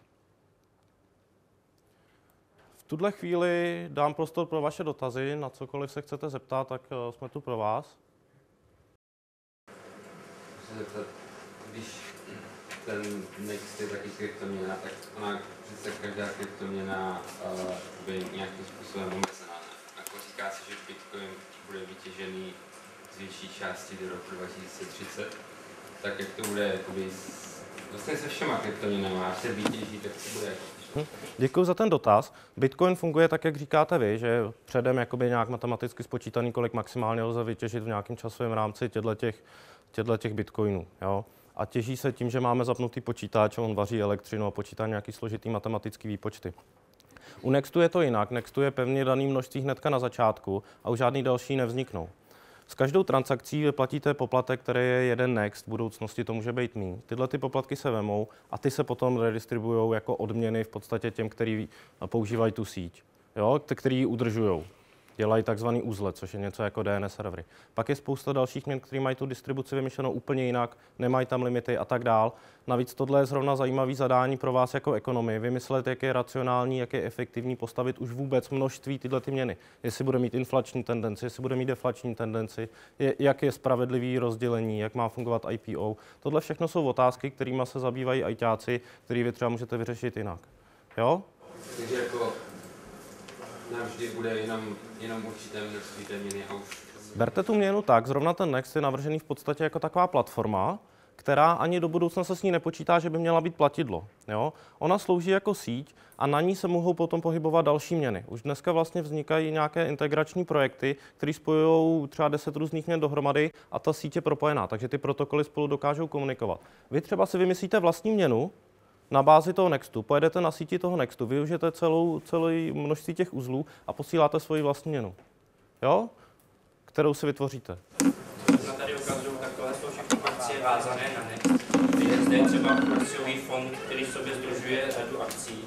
V tuhle chvíli dám prostor pro vaše dotazy, na cokoliv se chcete zeptat, tak jsme tu pro vás. Když ten Next je taky kryptoměna, tak ona přece každá kryptoměna uh, bude nějakým způsobem omezená. Jako říká se, že Bitcoin bude vytěžený z větší části do roku dva tisíce třicet, tak jak to bude jakoby, vlastně se všema kryptoměnama, až se vytěží, tak to bude jako. Děkuji za ten dotaz. Bitcoin funguje tak, jak říkáte vy, že předem jakoby nějak matematicky spočítaný, kolik maximálně lze vytěžit v nějakém časovém rámci těchto těch bitcoinů. Jo? A těží se tím, že máme zapnutý počítač, on vaří elektřinu a počítá nějaký složitý matematický výpočty. U Nextu je to jinak. Nextu je pevně daný množství hnedka na začátku a už žádný další nevzniknou. S každou transakcí vyplatíte poplatek, který je jeden Next, v budoucnosti to může být míň. Tyhle ty poplatky se vemou a ty se potom redistribuujou jako odměny v podstatě těm, kteří používají tu síť, jo, který ji udržujou. Dělají takzvaný uzle, což je něco jako D N S servery. Pak je spousta dalších měn, které mají tu distribuci vymyšlenou úplně jinak, nemají tam limity a tak dál. Navíc tohle je zrovna zajímavý zadání pro vás jako ekonomii. Vymyslet, jak je racionální, jak je efektivní postavit už vůbec množství tyhle ty měny. Jestli bude mít inflační tendenci, jestli bude mít deflační tendenci, je, jak je spravedlivý rozdělení, jak má fungovat I P O. Tohle všechno jsou otázky, kterými se zabývají ajťáci, které vy třeba můžete vyřešit jinak. Jo? Takže jako navždy bude jenom, jenom určité množství té měny a už... Berte tu měnu tak, zrovna ten Next je navržený v podstatě jako taková platforma, která ani do budoucna se s ní nepočítá, že by měla být platidlo. Jo? Ona slouží jako síť a na ní se mohou potom pohybovat další měny. Už dneska vlastně vznikají nějaké integrační projekty, které spojují třeba deset různých měn dohromady a ta síť je propojená, takže ty protokoly spolu dokážou komunikovat. Vy třeba si vymyslíte vlastní měnu na bázi toho Nextu, pojedete na síti toho Nextu, využijete celou, celý množství těch uzlů a posíláte svoji vlastní měnu, jo? Kterou si vytvoříte. Tady ukazují takové jsou všechny akcie vázané na Next. Zde je třeba akciový fond, který v sobě sdružuje řadu akcí.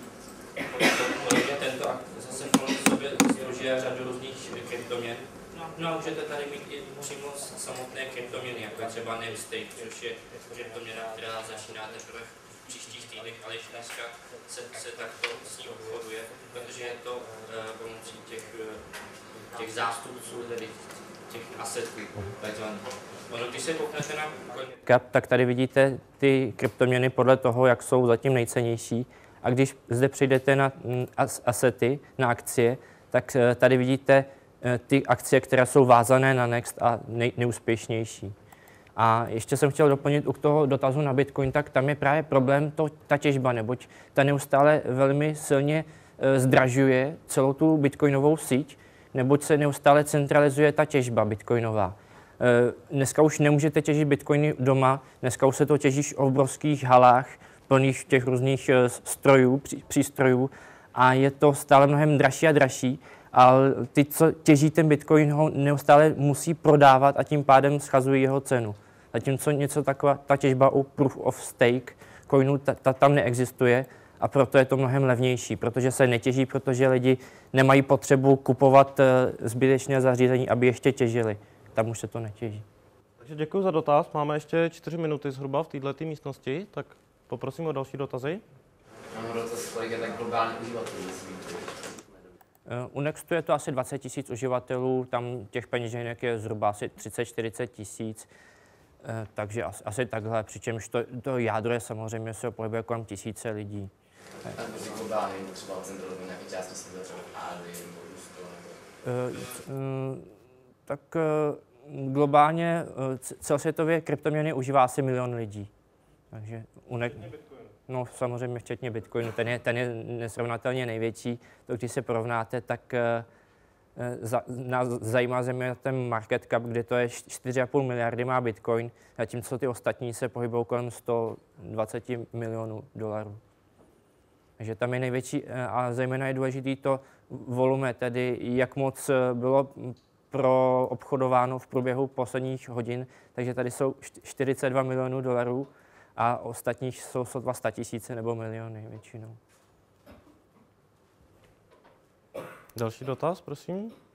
Podobně tento zase fond v sobě sdružuje řadu různých kryptoměn. No a můžete tady mít i přímo samotné kryptoměny, jako je třeba Nxt, což je kryptoměna, která začíná teprve v příštích týdnech, ale již dneska se, se takto s ní obchoduje, protože je to uh, pomocí těch, těch zástupců, tedy těch asetů, takzvaných. Ono, když se kouknete na cap, tak tady vidíte ty kryptoměny podle toho, jak jsou zatím nejcennější. A když zde přijdete na asety, na akcie, tak tady vidíte ty akcie, které jsou vázané na Next a nej, nejúspěšnější. A ještě jsem chtěl doplnit u toho dotazu na Bitcoin, tak tam je právě problém to, ta těžba, neboť ta neustále velmi silně e, zdražuje celou tu bitcoinovou síť, neboť se neustále centralizuje ta těžba bitcoinová. E, dneska už nemůžete těžit bitcoiny doma, dneska už se to těží v obrovských halách, plných těch různých e, strojů, pří, přístrojů a je to stále mnohem dražší a dražší. A ty, co těží ten bitcoin, ho neustále musí prodávat a tím pádem schazují jeho cenu. Zatímco něco taková, ta těžba u proof of stake coinů, ta, ta tam neexistuje a proto je to mnohem levnější, protože se netěží, protože lidi nemají potřebu kupovat zbytečné zařízení, aby ještě těžili. Tam už se to netěží. Takže děkuji za dotaz. Máme ještě čtyři minuty zhruba v této místnosti, tak poprosím o další dotazy. Mám dotaz, kolik je tak globální uživatelů? U Nextu je to asi dvacet tisíc uživatelů, tam těch peněženek je zhruba asi třicet čtyřicet tisíc, takže asi, asi takhle, přičemž to, to jádro je samozřejmě se pohybuje kolem tisíce lidí. Tak to globálně třeba centralizovat nějaké části světa, třeba Ázii nebo Rusko? Tak globálně celosvětově kryptoměny užívá asi milion lidí. Takže u ne- No samozřejmě včetně Bitcoinu, ten je, ten je nesrovnatelně největší. To, když se porovnáte, tak e, za, nás zajímá země ten market cap, kde to je čtyři a půl miliardy má Bitcoin, zatímco ty ostatní se pohybují kolem sto dvacet milionů dolarů. Takže tam je největší a zejména je důležitý to volume, tedy jak moc bylo pro obchodováno v průběhu posledních hodin. Takže tady jsou čtyřicet dva milionů dolarů. A ostatní jsou sotva sta tisíce nebo miliony většinou. Další dotaz, prosím.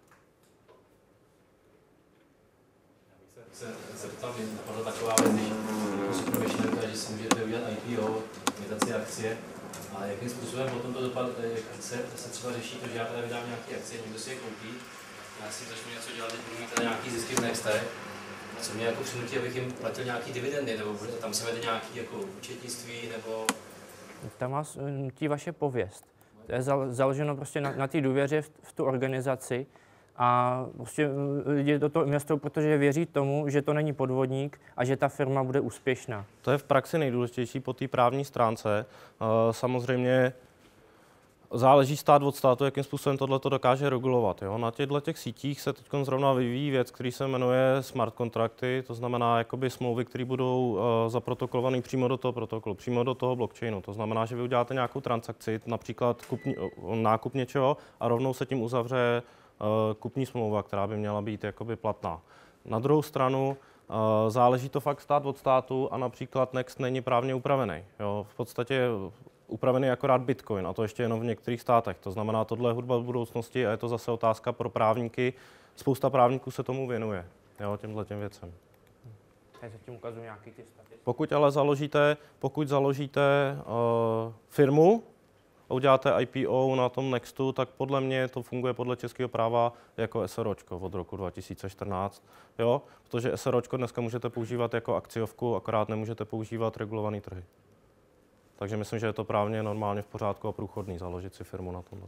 Já bych se zeptal, mě napadla taková věc, když si promýšlíte, že si můžete udělat I P O, imitaci akcie, a jakým způsobem potom to dopadne, jak se, se třeba řeší to, že já tady vydám nějaké akcie, někdo si je koupí, já si začnu něco dělat, teď budu mít tady nějaký zisky v Nextech, co mě jako přinutí, abych jim platil nějaký dividendy, nebo bude, tam se vede nějaký jako účetnictví, nebo... Tam vás nutí vaše pověst. To je založeno prostě na, na té důvěře v, v tu organizaci a prostě lidi do toho investují, protože věří tomu, že to není podvodník a že ta firma bude úspěšná. To je v praxi nejdůležitější po té právní stránce. Samozřejmě záleží stát od státu, jakým způsobem tohle dokáže regulovat. Jo? Na těchto těch sítích se teď zrovna vyvíjí věc, který se jmenuje smart kontrakty, to znamená jakoby smlouvy, které budou uh, zaprotokolované přímo do toho protokolu, přímo do toho blockchainu. To znamená, že vy uděláte nějakou transakci, například kupní, nákup něčeho a rovnou se tím uzavře uh, kupní smlouva, která by měla být jakoby platná. Na druhou stranu uh, záleží to fakt stát od státu a například Next není právně upravený. Jo? V podstatě upravený akorát Bitcoin, a to ještě jenom v některých státech. To znamená, tohle je hudba v budoucnosti a je to zase otázka pro právníky. Spousta právníků se tomu věnuje, jo, těmhle těm věcem. Já se tím ukazuju nějaký ty statistiky. Pokud ale založíte, pokud založíte uh, firmu a uděláte I P O na tom Nextu, tak podle mě to funguje podle českého práva jako SROčko od roku dva tisíce čtrnáct. Jo? Protože SROčko dneska můžete používat jako akciovku, akorát nemůžete používat regulované trhy. Takže myslím, že je to právně normálně v pořádku a průchodný založit si firmu na tomto.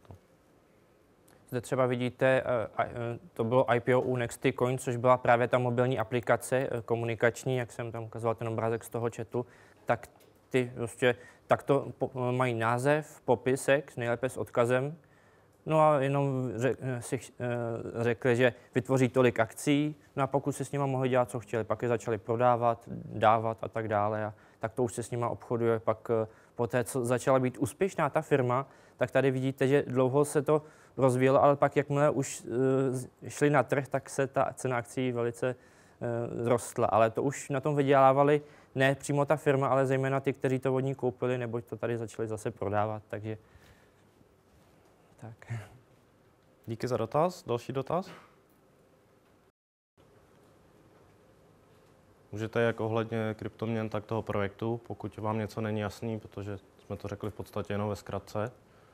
Zde třeba vidíte, to bylo I P O u Nexty Coin, což byla právě ta mobilní aplikace komunikační, jak jsem tam ukazoval ten obrázek z toho chatu, tak ty prostě takto mají název, popisek, nejlépe s odkazem. No a jenom si řekli, že vytvoří tolik akcí, no a pokud se s nima mohli dělat, co chtěli, pak je začali prodávat, dávat a tak dále. A tak to už se s nima obchoduje. Pak poté, co začala být úspěšná ta firma, tak tady vidíte, že dlouho se to rozvíjelo, ale pak jakmile už šli na trh, tak se ta cena akcí velice zrostla. Ale to už na tom vydělávali ne přímo ta firma, ale zejména ty, kteří to od ní koupili, nebo to tady začali zase prodávat. Takže tak. Díky za dotaz. Další dotaz? Můžete jak ohledně kryptoměn, tak toho projektu, pokud vám něco není jasný, protože jsme to řekli v podstatě jenom ve zkratce.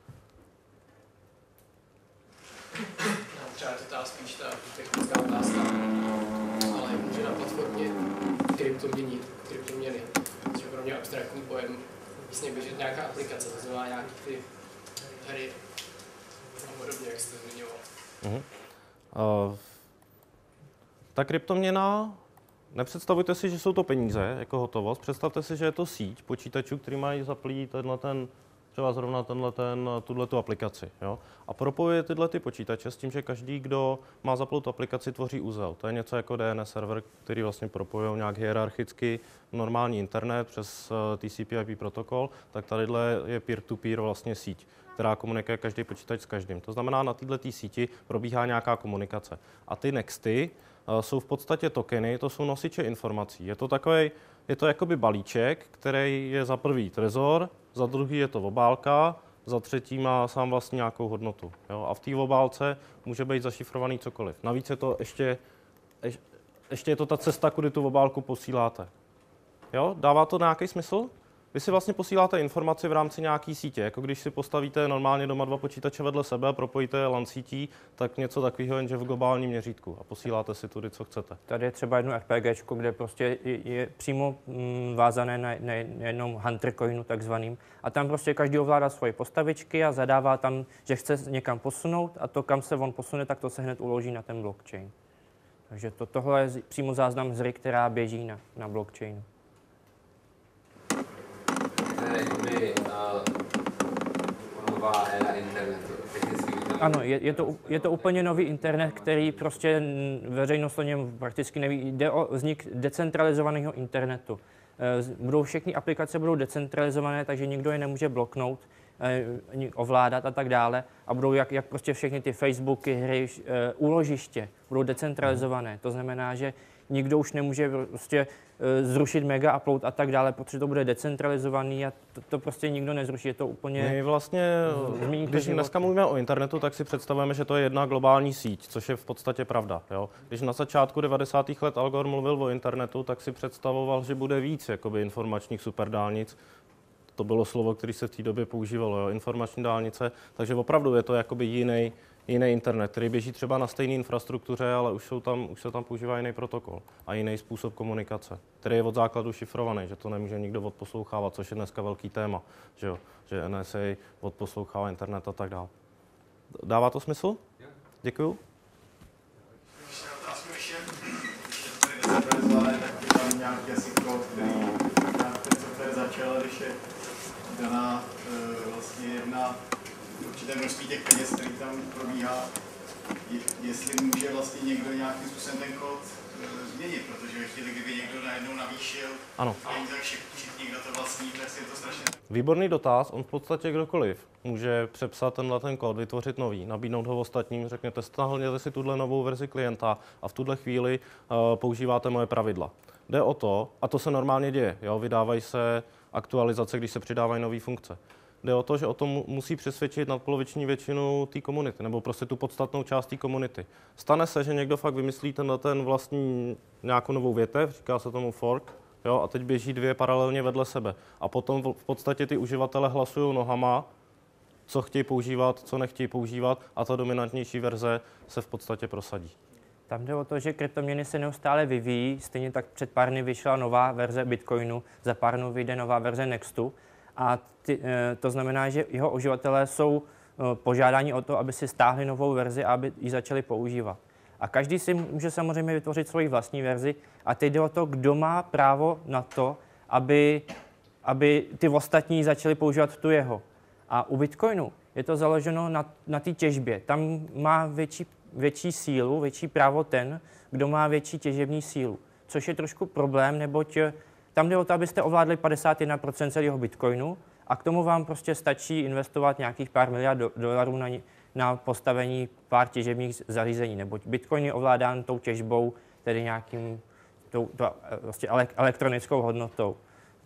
Třeba to ta spíš ta technická otázka, ale může na platformě kryptoměny, kryptoměny, což je pro mě abstraktní pojem, vlastně běžet nějaká aplikace, to znamená nějaký ty hry a podobně, jak jste zmiňoval. Uh-huh. Uh, ta kryptoměna, nepředstavujte si, že jsou to peníze, jako hotovost, představte si, že je to síť počítačů, který mají zaplý tenhle ten, třeba zrovna tenhle ten, tuhletu aplikaci. Jo? A propojuje tyhle ty počítače s tím, že každý, kdo má zaplou tu aplikaci, tvoří uzel. To je něco jako D N S server, který vlastně propojují nějak hierarchicky normální internet přes T C P I P protokol, tak tadyhle je peer-to-peer vlastně síť, která komunikuje každý počítač s každým. To znamená, na této síti probíhá nějaká komunikace. A ty Nexty uh, jsou v podstatě tokeny, to jsou nosiče informací. Je to takový, je to jakoby balíček, který je za prvý trezor, za druhý je to obálka, za třetí má sám vlastně nějakou hodnotu. Jo? A v té obálce může být zašifrovaný cokoliv. Navíc je to ještě, ješ, ještě je to ta cesta, kudy tu obálku posíláte. Jo? Dává to nějaký smysl? Vy si vlastně posíláte informaci v rámci nějaký sítě, jako když si postavíte normálně doma dva počítače vedle sebe a propojíte LAN sítí, tak něco takového, jenže v globálním měřítku a posíláte si tudy, co chcete. Tady je třeba jedno RPGčko, kde prostě je, je přímo mm, vázané na, na jednom Hunter Coinu takzvaným a tam prostě každý ovládá svoje postavičky a zadává tam, že chce někam posunout a to, kam se on posune, tak to se hned uloží na ten blockchain. Takže to, tohle je přímo záznam z hry, která běží na, na blockchainu. Jakoby nová éra internetu. Ano, je, je, to, je to úplně nový internet, který prostě veřejnost o něm prakticky neví. Jde o vznik decentralizovaného internetu. Budou všechny aplikace budou decentralizované, takže nikdo je nemůže bloknout, ovládat a tak dále. A budou jak, jak prostě všechny ty Facebooky, hry, úložiště budou decentralizované. To znamená, že nikdo už nemůže prostě zrušit mega upload a tak dále, protože to bude decentralizovaný a to, to prostě nikdo nezruší. Je to úplně... My vlastně, když dneska mluvíme o internetu, tak si představujeme, že to je jedna globální síť, což je v podstatě pravda. Jo? Když na začátku devadesátých let Al Gore mluvil o internetu, tak si představoval, že bude víc jakoby informačních superdálnic. To bylo slovo, které se v té době používalo, jo? Informační dálnice. Takže opravdu je to jakoby jiný, jiný internet, který běží třeba na stejné infrastruktuře, ale už, jsou tam, už se tam používá jiný protokol a jiný způsob komunikace, který je od základu šifrovaný, že to nemůže nikdo odposlouchávat, což je dneska velký téma, že, jo, že N S A odposlouchává internet a tak dále. Dává to smysl? Děkuju. Ještě otázku, ještě, když je tady decentralizované, tak je tam nějaký asi kód, který nějak ten software začal, když je daná e, vlastně jedna určité množství těch peněz, který tam probíhá, je, jestli může vlastně někdo nějakým způsobem ten kód e, změnit, protože ve chvíli, kdyby někdo najednou navýšil ano. peníze, všichni, kdo to vlastní, tak si je to strašně... Výborný dotaz, on v podstatě kdokoliv může přepsat tenhle ten kód, vytvořit nový, nabídnout ho ostatním, řekněte, stáhněte si tuhle novou verzi klienta a v tuhle chvíli uh, používáte moje pravidla. Jde o to, a to se normálně děje, jo, vydávají se aktualizace, když se přidávají nové funkce. Jde o to, že o tom musí přesvědčit nadpoloviční většinu té komunity, nebo prostě tu podstatnou část té komunity. Stane se, že někdo fakt vymyslí tenhle ten vlastní nějakou novou větev, říká se tomu fork, jo, a teď běží dvě paralelně vedle sebe. A potom v podstatě ty uživatelé hlasují nohama, co chtějí používat, co nechtějí používat, a ta dominantnější verze se v podstatě prosadí. Tam jde o to, že kryptoměny se neustále vyvíjí, stejně tak před pár dny vyšla nová verze Bitcoinu, za pár dnů vyjde nová verze Nextu. A ty, to znamená, že jeho uživatelé jsou požádáni o to, aby si stáhli novou verzi a aby ji začali používat. A každý si může samozřejmě vytvořit svoji vlastní verzi a teď jde o to, kdo má právo na to, aby, aby ty ostatní začali používat tu jeho. A u Bitcoinu je to založeno na, na té těžbě. Tam má větší, větší sílu, větší právo ten, kdo má větší těžební sílu. Což je trošku problém, neboť tam jde o to, abyste ovládli padesát jedna procent celého Bitcoinu a k tomu vám prostě stačí investovat nějakých pár miliard do, dolarů na, na postavení pár těžebních zařízení, neboť Bitcoin je ovládán tou těžbou, tedy nějakým tou, tou vlastně elektronickou hodnotou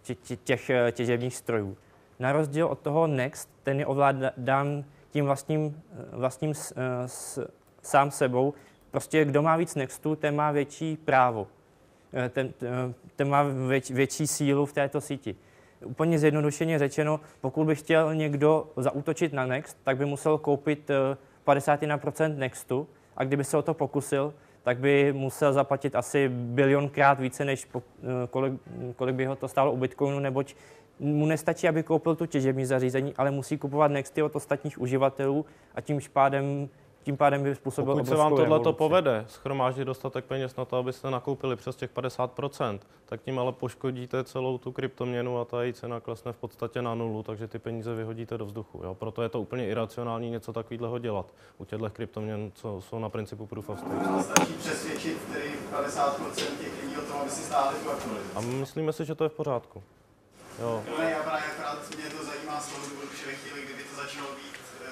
těch těžebních strojů. Na rozdíl od toho Next, ten je ovládán tím vlastním, vlastním s, s, sám sebou. Prostě kdo má víc Nextu, ten má větší právo. Ten, ten má věč, větší sílu v této síti. Úplně zjednodušeně řečeno, pokud by chtěl někdo zaútočit na Next, tak by musel koupit padesát jedna procent Nextu a kdyby se o to pokusil, tak by musel zaplatit asi bilionkrát více, než kolik, kolik by ho to stálo u Bitcoinu, neboť mu nestačí, aby koupil tu těžební zařízení, ale musí kupovat Nexty od ostatních uživatelů a tím pádem Tím pádem by způsobil Pokud se vám tohleto povede, shromáždit dostatek peněz na to, abyste nakoupili přes těch padesát procent, tak tím ale poškodíte celou tu kryptoměnu a ta její cena klesne v podstatě na nulu, takže ty peníze vyhodíte do vzduchu. Jo? Proto je to úplně iracionální něco takového dělat u těchto kryptoměn, co jsou na principu proof of stake. Stačí přesvědčit tedy padesát procent těch lidí o tom, aby si stáhli tu aktualizaci. A myslíme si, že to je v pořádku. Jo. No, já právě akorát mě to zajímá z toho důvodu, že ve chvíli, kdyby to začalo být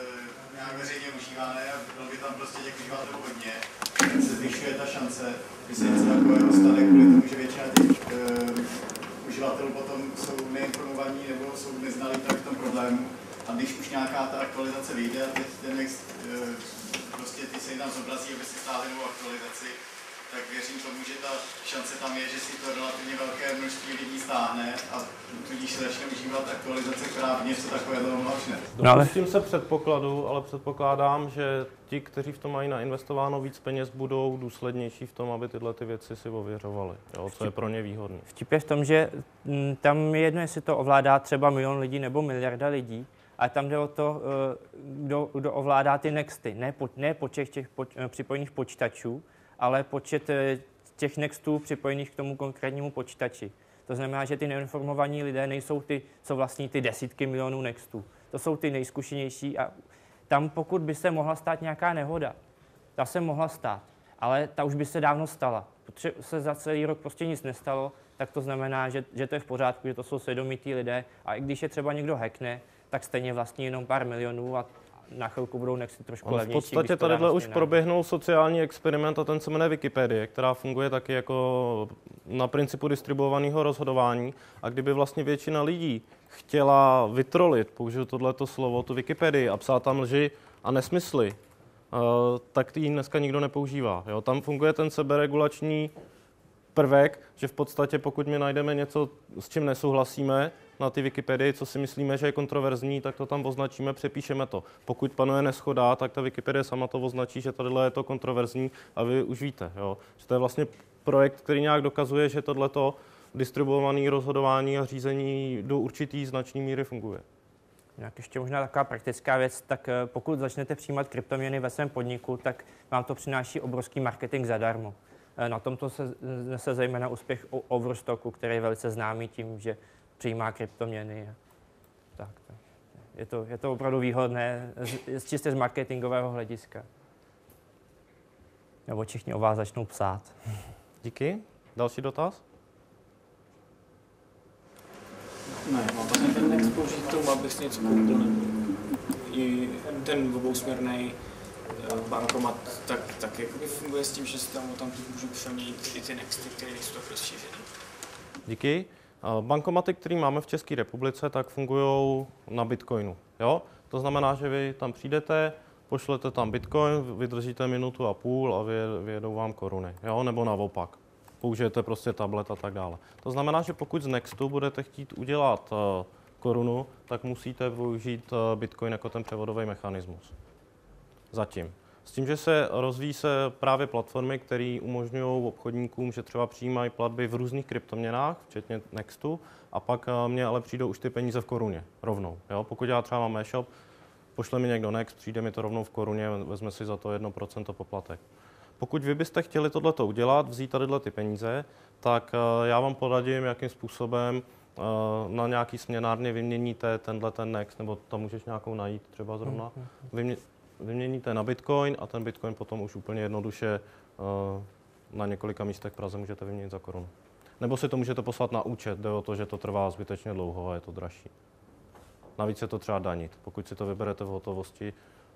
e, nějak veřejně užívané a bylo by tam prostě těch uživatelů hodně, tak se zvyšuje ta šance, že se něco takového stane kvůli tomu, že většina těch e, uživatelů potom jsou neinformovaní nebo jsou neznalí tak v tom problému. A když už nějaká ta aktualizace vyjde a teď ten next, e, prostě ty se tam zobrazí, aby si stáhli novou aktualizaci, tak věřím tomu, že ta šance tam je, že si to relativně velké množství lidí stáhne a tudíž se začne užívat aktualizace, která něco takového mohla přinést. Dopustím se předpokladu, ale předpokládám, že ti, kteří v tom mají nainvestováno víc peněz, budou důslednější v tom, aby tyhle ty věci si ověřovali, jo, co je pro ně výhodné. Vtip je v tom, že m, tam je jedno, jestli to ovládá třeba milion lidí nebo miliarda lidí, a tam jde o to, kdo, kdo ovládá ty nexty, ne, po, ne počet těch po, připojených počítačů, ale počet těch nextů připojených k tomu konkrétnímu počítači. To znamená, že ty neinformovaní lidé nejsou ty, co vlastní ty desítky milionů nextů. To jsou ty nejzkušenější a tam pokud by se mohla stát nějaká nehoda, ta se mohla stát, ale ta už by se dávno stala. Protože se za celý rok prostě nic nestalo, tak to znamená, že, že to je v pořádku, že to jsou svědomití lidé a i když je třeba někdo hackne, tak stejně vlastní jenom pár milionů a na chvilku budou nexty trošku On levnější. v podstatě tadyhle už proběhnul sociální experiment a ten se jmenuje Wikipedie, která funguje taky jako na principu distribuovaného rozhodování. A kdyby vlastně většina lidí chtěla vytrolit, použiju tohleto slovo, tu Wikipedii a psát tam lži a nesmysly, uh, tak ji dneska nikdo nepoužívá. Jo? Tam funguje ten seberegulační prvek, že v podstatě pokud my najdeme něco, s čím nesouhlasíme, na ty Wikipedii, co si myslíme, že je kontroverzní, tak to tam označíme, přepíšeme to. Pokud panuje neshoda, tak ta Wikipedie sama to označí, že tadyhle je to kontroverzní a vy už víte, jo. Že to je vlastně projekt, který nějak dokazuje, že tohleto distribuované rozhodování a řízení do určitý značné míry funguje. Jak ještě možná taková praktická věc, tak pokud začnete přijímat kryptoměny ve svém podniku, tak vám to přináší obrovský marketing zadarmo. Na tomto se nese zejména úspěch Overstocku, který je velice známý tím, že přijímá kryptoměny. Tak, tak. Je, to, je to opravdu výhodné z, čistě z marketingového hlediska. Nebo všichni o vás začnou psát. Díky. Další dotaz? Ne, mám vlastně ten Next použít k tomu, abys něco koupil, nebo i ten obousměrný bankomat, tak, tak jakoby funguje s tím, že si tam tam můžu přeměnit i ty Nexty, které jsou tak rozšířené. Díky. Bankomaty, které máme v České republice, tak fungují na Bitcoinu. Jo? To znamená, že vy tam přijdete, pošlete tam Bitcoin, vydržíte minutu a půl a vyjedou vám koruny. Jo? Nebo naopak. Použijete prostě tablet a tak dále. To znamená, že pokud z Nextu budete chtít udělat uh, korunu, tak musíte využít uh, Bitcoin jako ten převodový mechanismus. Zatím. S tím, že se rozvíjí se právě platformy, které umožňují obchodníkům, že třeba přijímají platby v různých kryptoměnách, včetně Nextu, a pak uh, mě ale přijdou už ty peníze v koruně rovnou. Jo? Pokud já třeba mám e-shop, pošle mi někdo Next, přijde mi to rovnou v koruně, vezme si za to jedno procento poplatek. Pokud vy byste chtěli tohleto udělat, vzít tadyhle ty peníze, tak uh, já vám poradím, jakým způsobem uh, na nějaký směnárně vyměníte tenhle ten Next, nebo tam můžeš nějakou najít třeba zrovna. Vymě, vyměníte na Bitcoin a ten Bitcoin potom už úplně jednoduše uh, na několika místech v Praze můžete vyměnit za korunu. Nebo si to můžete poslat na účet, jde o to, že to trvá zbytečně dlouho a je to dražší. Navíc je to třeba danit. Pokud si to vyberete v hotovosti,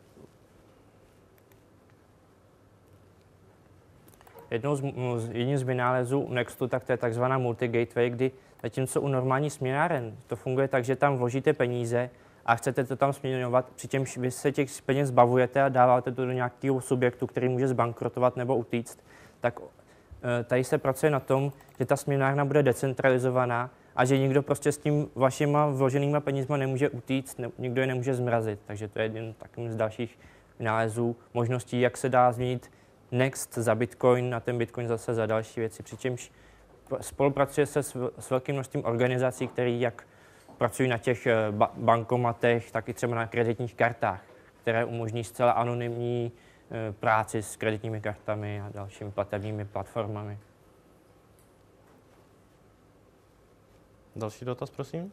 Jednou z, jedním z vynálezů Nextu, tak to je takzvaná multi-gateway, kdy zatímco u normální směnáren to funguje tak, že tam vložíte peníze a chcete to tam směňovat, přičemž vy se těch peněz zbavujete a dáváte to do nějakého subjektu, který může zbankrotovat nebo utíct, tak tady se pracuje na tom, že ta směnárna bude decentralizovaná a že nikdo prostě s tím vašima vloženýma penězma nemůže utíct, ne, nikdo je nemůže zmrazit. Takže to je jeden takovým z dalších vynálezů, možností, jak se dá změnit Next za Bitcoin a ten Bitcoin zase za další věci. Přičemž spolupracuje se s, s velkým množstvím organizací, které jak pracují na těch ba- bankomatech, tak i třeba na kreditních kartách, které umožní zcela anonymní e, práci s kreditními kartami a dalšími platebními platformami. Další dotaz, prosím.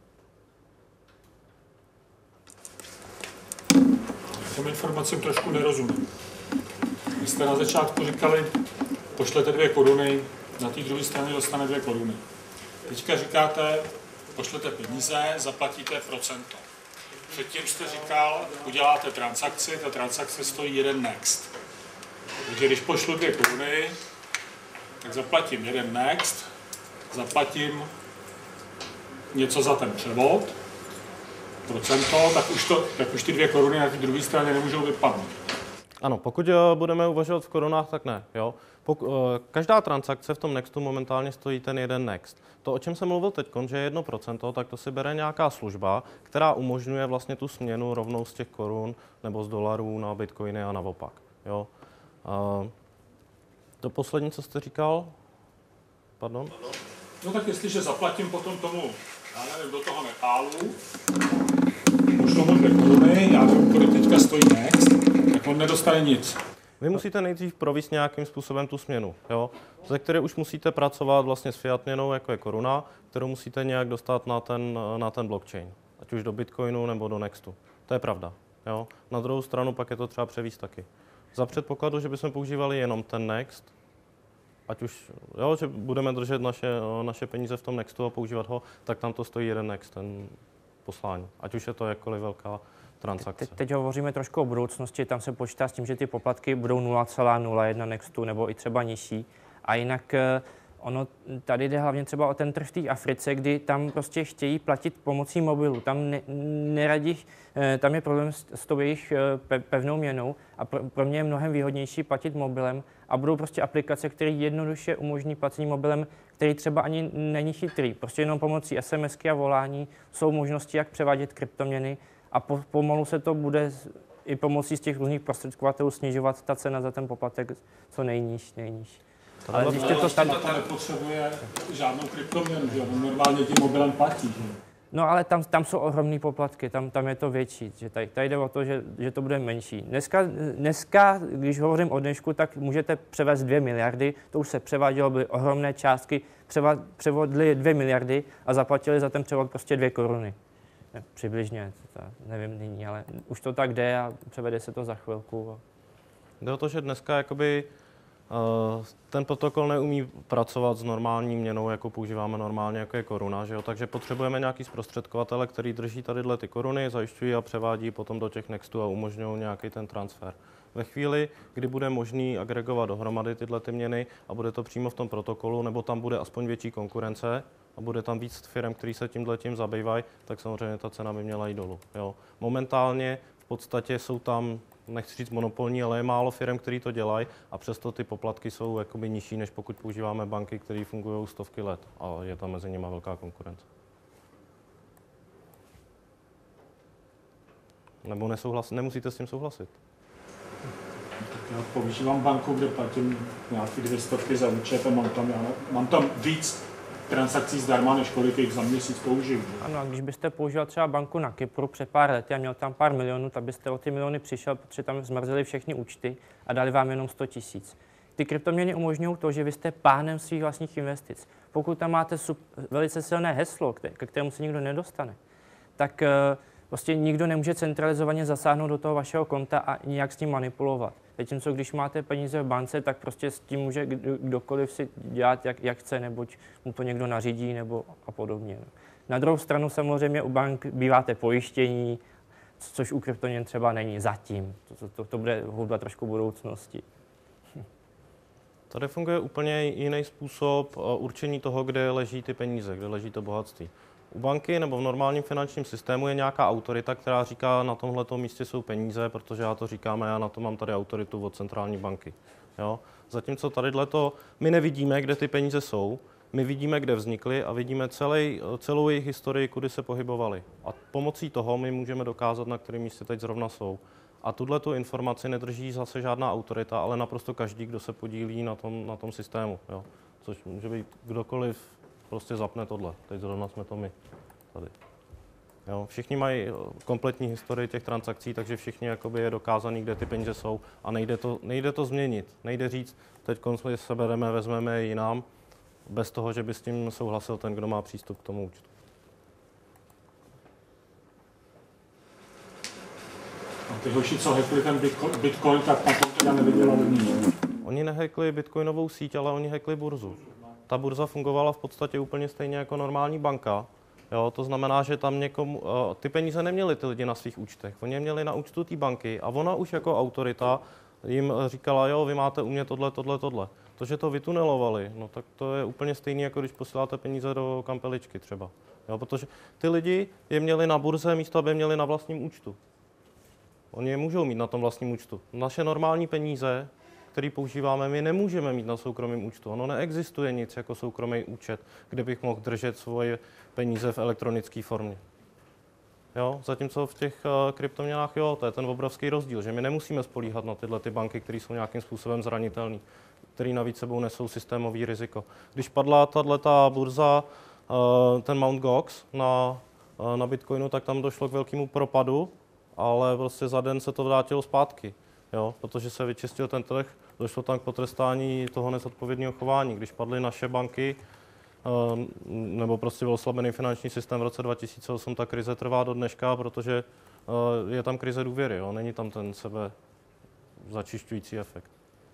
Těm informacím trošku nerozumím. Vy jste na začátku říkali, pošlete dvě koruny, na té druhé straně dostane dvě koruny. Teďka říkáte, pošlete peníze, zaplatíte procento. Předtím jste říkal, uděláte transakci, ta transakce stojí jeden Next. Takže když pošlu dvě koruny, tak zaplatím jeden Next, zaplatím něco za ten převod, procento, tak už, to, tak už ty dvě koruny na té druhé straně nemůžou vypadnout. Ano, pokud budeme uvažovat v korunách, tak ne. Jo? Pok- každá transakce v tom Nextu momentálně stojí ten jeden Next. To, o čem jsem mluvil teď, že je jedno procento, tak to si bere nějaká služba, která umožňuje vlastně tu směnu rovnou z těch korun nebo z dolarů na bitcoiny a naopak. Jo? A to poslední, co jste říkal? Pardon? No tak jestliže zaplatím potom tomu, já nevím, do toho Nepálu, už tomu dvě koruny, já vím, kolik teďka stojí Next, tak on nedostane nic. Vy musíte nejdřív provést nějakým způsobem tu směnu, jo? Ze které už musíte pracovat vlastně s fiat měnou, jako je koruna, kterou musíte nějak dostat na ten, na ten blockchain, ať už do Bitcoinu nebo do Nextu. To je pravda. Jo? Na druhou stranu pak je to třeba převíst taky. Za předpokladu, že bychom používali jenom ten Next, ať už, jo, že budeme držet naše, naše peníze v tom Nextu a používat ho, tak tam to stojí jeden Next, ten poslání. Ať už je to jakkoliv velká transakce. Teď, teď hovoříme trošku o budoucnosti, tam se počítá s tím, že ty poplatky budou nula celá nula jedna Nextu nebo i třeba nižší. A jinak ono tady jde hlavně třeba o ten trh v té Africe, kdy tam prostě chtějí platit pomocí mobilu. Tam ne, neradí, tam je problém s, s tou jejich pe, pevnou měnou a pro, pro mě je mnohem výhodnější platit mobilem a budou prostě aplikace, které jednoduše umožní placení mobilem, který třeba ani není chytrý. Prostě jenom pomocí SMSky a volání jsou možnosti, jak převádět kryptoměny a po, pomalu se to bude i pomocí z těch různých prostředkovatelů snižovat ta cena za ten poplatek co nejníž, nejníž. Ale ještě to tam nepotřebuje žádnou kryptoměnu, že on normálně tím mobilem platí. Že? No ale tam, tam jsou ohromné poplatky, tam, tam je to větší, že tady, tady jde o to, že, že to bude menší. Dneska, dneska, když hovořím o dnešku, tak můžete převést dvě miliardy, to už se převádělo, byly ohromné částky, převa, převodili dvě miliardy a zaplatili za ten převod prostě dvě koruny. Ne, přibližně, to, nevím nyní, ale už to tak jde a převede se to za chvilku. Jde o to, že dneska jakoby ten protokol neumí pracovat s normální měnou, jako používáme normálně, jako je koruna, že jo? Takže potřebujeme nějaký zprostředkovatele, který drží tadyhle ty koruny, zajišťují a převádí potom do těch Nextů a umožňují nějaký ten transfer. Ve chvíli, kdy bude možný agregovat dohromady tyhle ty měny a bude to přímo v tom protokolu, nebo tam bude aspoň větší konkurence a bude tam víc firm, který se tímhletím zabývají, tak samozřejmě ta cena by měla jít dolů. Jo? Momentálně v podstatě jsou tam, nechci říct monopolní, ale je málo firm, který to dělají a přesto ty poplatky jsou jakoby nižší, než pokud používáme banky, které fungují stovky let a je tam mezi nimi velká konkurence. Nebo nesouhlas, nemusíte s tím souhlasit. Tak já používám banku, kde platím nějaký dvě stovky za účet a mám tam, já, mám tam víc transakcí zdarma, než kolik jich za měsíc použiju. Ano, a když byste použil třeba banku na Kypru před pár lety a měl tam pár milionů, tak byste o ty miliony přišel, protože tam zmrzeli všechny účty a dali vám jenom sto tisíc. Ty kryptoměny umožňují to, že vy jste pánem svých vlastních investic. Pokud tam máte sub, velice silné heslo, ke kterému se nikdo nedostane, tak prostě nikdo nemůže centralizovaně zasáhnout do toho vašeho konta a nějak s tím manipulovat. Zatímco když máte peníze v bance, tak prostě s tím může kdokoliv si dělat, jak, jak chce, neboť mu to někdo nařídí nebo a podobně. Na druhou stranu samozřejmě u bank býváte pojištění, což u kryptoměn třeba není zatím. To, to, to bude hudba trošku budoucnosti. Tady funguje úplně jiný způsob určení toho, kde leží ty peníze, kde leží to bohatství. U banky nebo v normálním finančním systému je nějaká autorita, která říká, na tomhletom místě jsou peníze, protože já to říkám a já na to mám tady autoritu od centrální banky. Jo? Zatímco tadyhleto my nevidíme, kde ty peníze jsou, my vidíme, kde vznikly a vidíme celý, celou jejich historii, kudy se pohybovaly. A pomocí toho my můžeme dokázat, na kterém místě teď zrovna jsou. A tuhletu informaci nedrží zase žádná autorita, ale naprosto každý, kdo se podílí na tom, na tom systému. Jo? Což může být kdokoliv, prostě zapne tohle. Teď zrovna jsme to my tady. Jo? Všichni mají kompletní historii těch transakcí, takže všichni jakoby je dokázaný, kde ty peníze jsou a nejde to, nejde to změnit. Nejde říct, teď konci sebereme, vezmeme je jinam, bez toho, že by s tím souhlasil ten, kdo má přístup k tomu účtu. A ty hoši, co hackli ten Bitcoin, tak na tom teda nevydělali nic. Oni nehackli bitcoinovou síť, ale oni hackli burzu. Ta burza fungovala v podstatě úplně stejně jako normální banka. Jo, to znamená, že tam někomu, ty peníze neměli ty lidi na svých účtech. Oni je měli na účtu té banky a ona už jako autorita jim říkala, jo, vy máte u mě tohle, tohle, tohle. To, že to vytunelovali, no tak to je úplně stejné, jako když posíláte peníze do kampeličky třeba. Jo, protože ty lidi je měli na burze místo, aby je měli na vlastním účtu. Oni je můžou mít na tom vlastním účtu. Naše normální peníze, které používáme, my nemůžeme mít na soukromém účtu. Ono neexistuje nic jako soukromý účet, kde bych mohl držet svoje peníze v elektronické formě. Jo? Zatímco v těch uh, kryptoměnách, jo, to je ten obrovský rozdíl, že my nemusíme spolíhat na tyhle ty banky, které jsou nějakým způsobem zranitelné, které navíc sebou nesou systémový riziko. Když padla tato burza, uh, ten Mount Gox na, uh, na Bitcoinu, tak tam došlo k velkému propadu, ale prostě za den se to vrátilo zpátky, jo? Protože se vyčistil ten trh, došlo tam k potrestání toho nezodpovědného chování. Když padly naše banky, nebo prostě byl oslabený finanční systém v roce dva tisíce osm, ta krize trvá do dneška, protože je tam krize důvěry, jo? Není tam ten sebe začišťující efekt.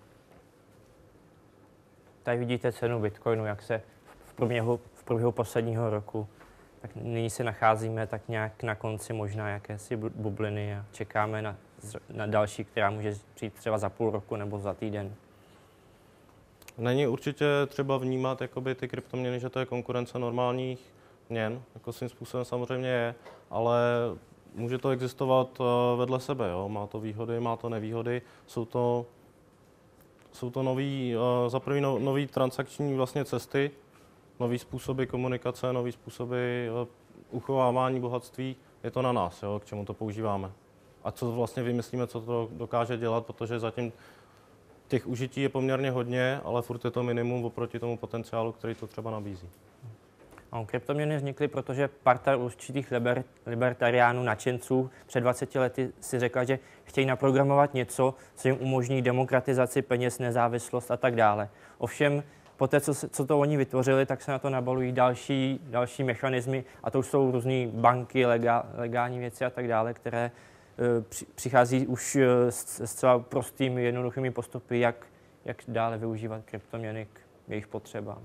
Tady vidíte cenu Bitcoinu, jak se v průběhu, v průběhu posledního roku, tak nyní se nacházíme tak nějak na konci možná jakési bubliny a čekáme na, na další, která může přijít třeba za půl roku nebo za týden. Není určitě třeba vnímat jakoby ty kryptoměny, že to je konkurence normálních měn, jako svým způsobem samozřejmě je, ale může to existovat vedle sebe, jo? Má to výhody, má to nevýhody, jsou to, jsou to nový, za první no, nový transakční vlastně cesty, nový způsoby komunikace, nový způsoby uchovávání bohatství, je to na nás, jo? K čemu to používáme. A co vlastně vymyslíme, co to dokáže dělat, protože zatím těch užití je poměrně hodně, ale furt je to minimum oproti tomu potenciálu, který to třeba nabízí. No, kryptoměny vznikly, protože parta určitých liber, libertariánů, nadšenců před dvaceti lety si řekla, že chtějí naprogramovat něco, co jim umožní demokratizaci peněz, nezávislost a tak dále. Ovšem, poté, co, co to oni vytvořili, tak se na to nabalují další, další mechanismy, a to už jsou různé banky, legál, legální věci a tak dále, které e, při, přichází už s zcela prostými, jednoduchými postupy, jak, jak dále využívat kryptoměny k jejich potřebám.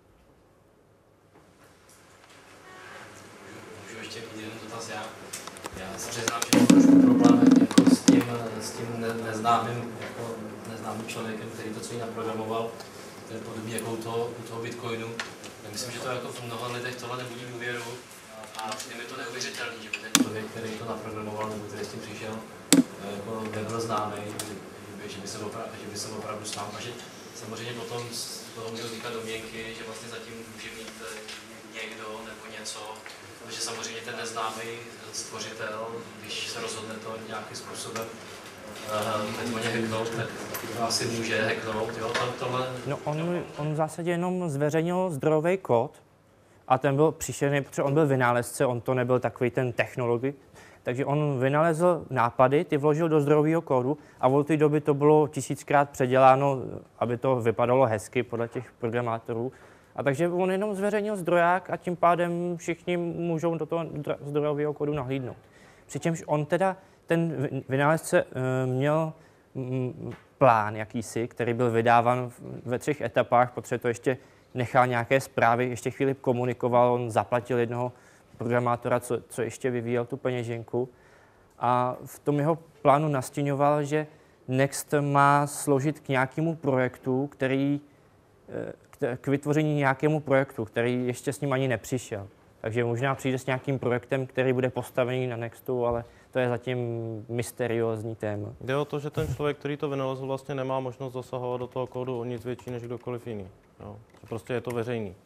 Můžu ještě mít jeden dotaz já. Já se přiznám, že mám trošku problém jako s tím, s tím ne, neznámým, jako neznámým člověkem, který to celý naprogramoval. To je podobně jako u toho, u toho Bitcoinu. Já myslím, že to jako v mnoha lidech tohle nebudí důvěru a přijde mi to neuvěřitelný, že ten člověk, který to naprogramoval nebo který s tím přišel, jako nebyl známý, že, že, by se opravdu, že by se opravdu snál. A že samozřejmě potom z toho můžou vznikat domněnky, že vlastně zatím může mít někdo nebo něco, protože samozřejmě ten neznámý stvořitel, když se rozhodne to nějakým způsobem takzvaně hacknout, tak to asi může hacknout, jo, to, tohle... No on, on v zásadě jenom zveřejnil zdrojový kód a ten byl příšerný, protože on byl vynálezce, on to nebyl takový ten technolog, takže on vynalezl nápady, ty vložil do zdrojového kódu a od té doby to bylo tisíckrát předěláno, aby to vypadalo hezky podle těch programátorů. A takže on jenom zveřejnil zdroják a tím pádem všichni můžou do toho zdrojového kódu nahlídnout. Přičemž on teda, ten vynálezce, měl plán jakýsi, který byl vydáván ve třech etapách, protože to ještě nechal nějaké zprávy, ještě chvíli komunikoval, on zaplatil jednoho programátora, co, co ještě vyvíjel tu peněženku. A v tom jeho plánu nastíňoval, že Next má sloužit k nějakému projektu, který k vytvoření nějakému projektu, který ještě s ním ani nepřišel. Takže možná přijde s nějakým projektem, který bude postavený na Nextu, ale to je zatím mysteriózní téma. Jde o to, že ten člověk, který to vynalezl, vlastně nemá možnost zasahovat do toho kódu o nic větší než kdokoliv jiný. Jo. Prostě je to veřejný.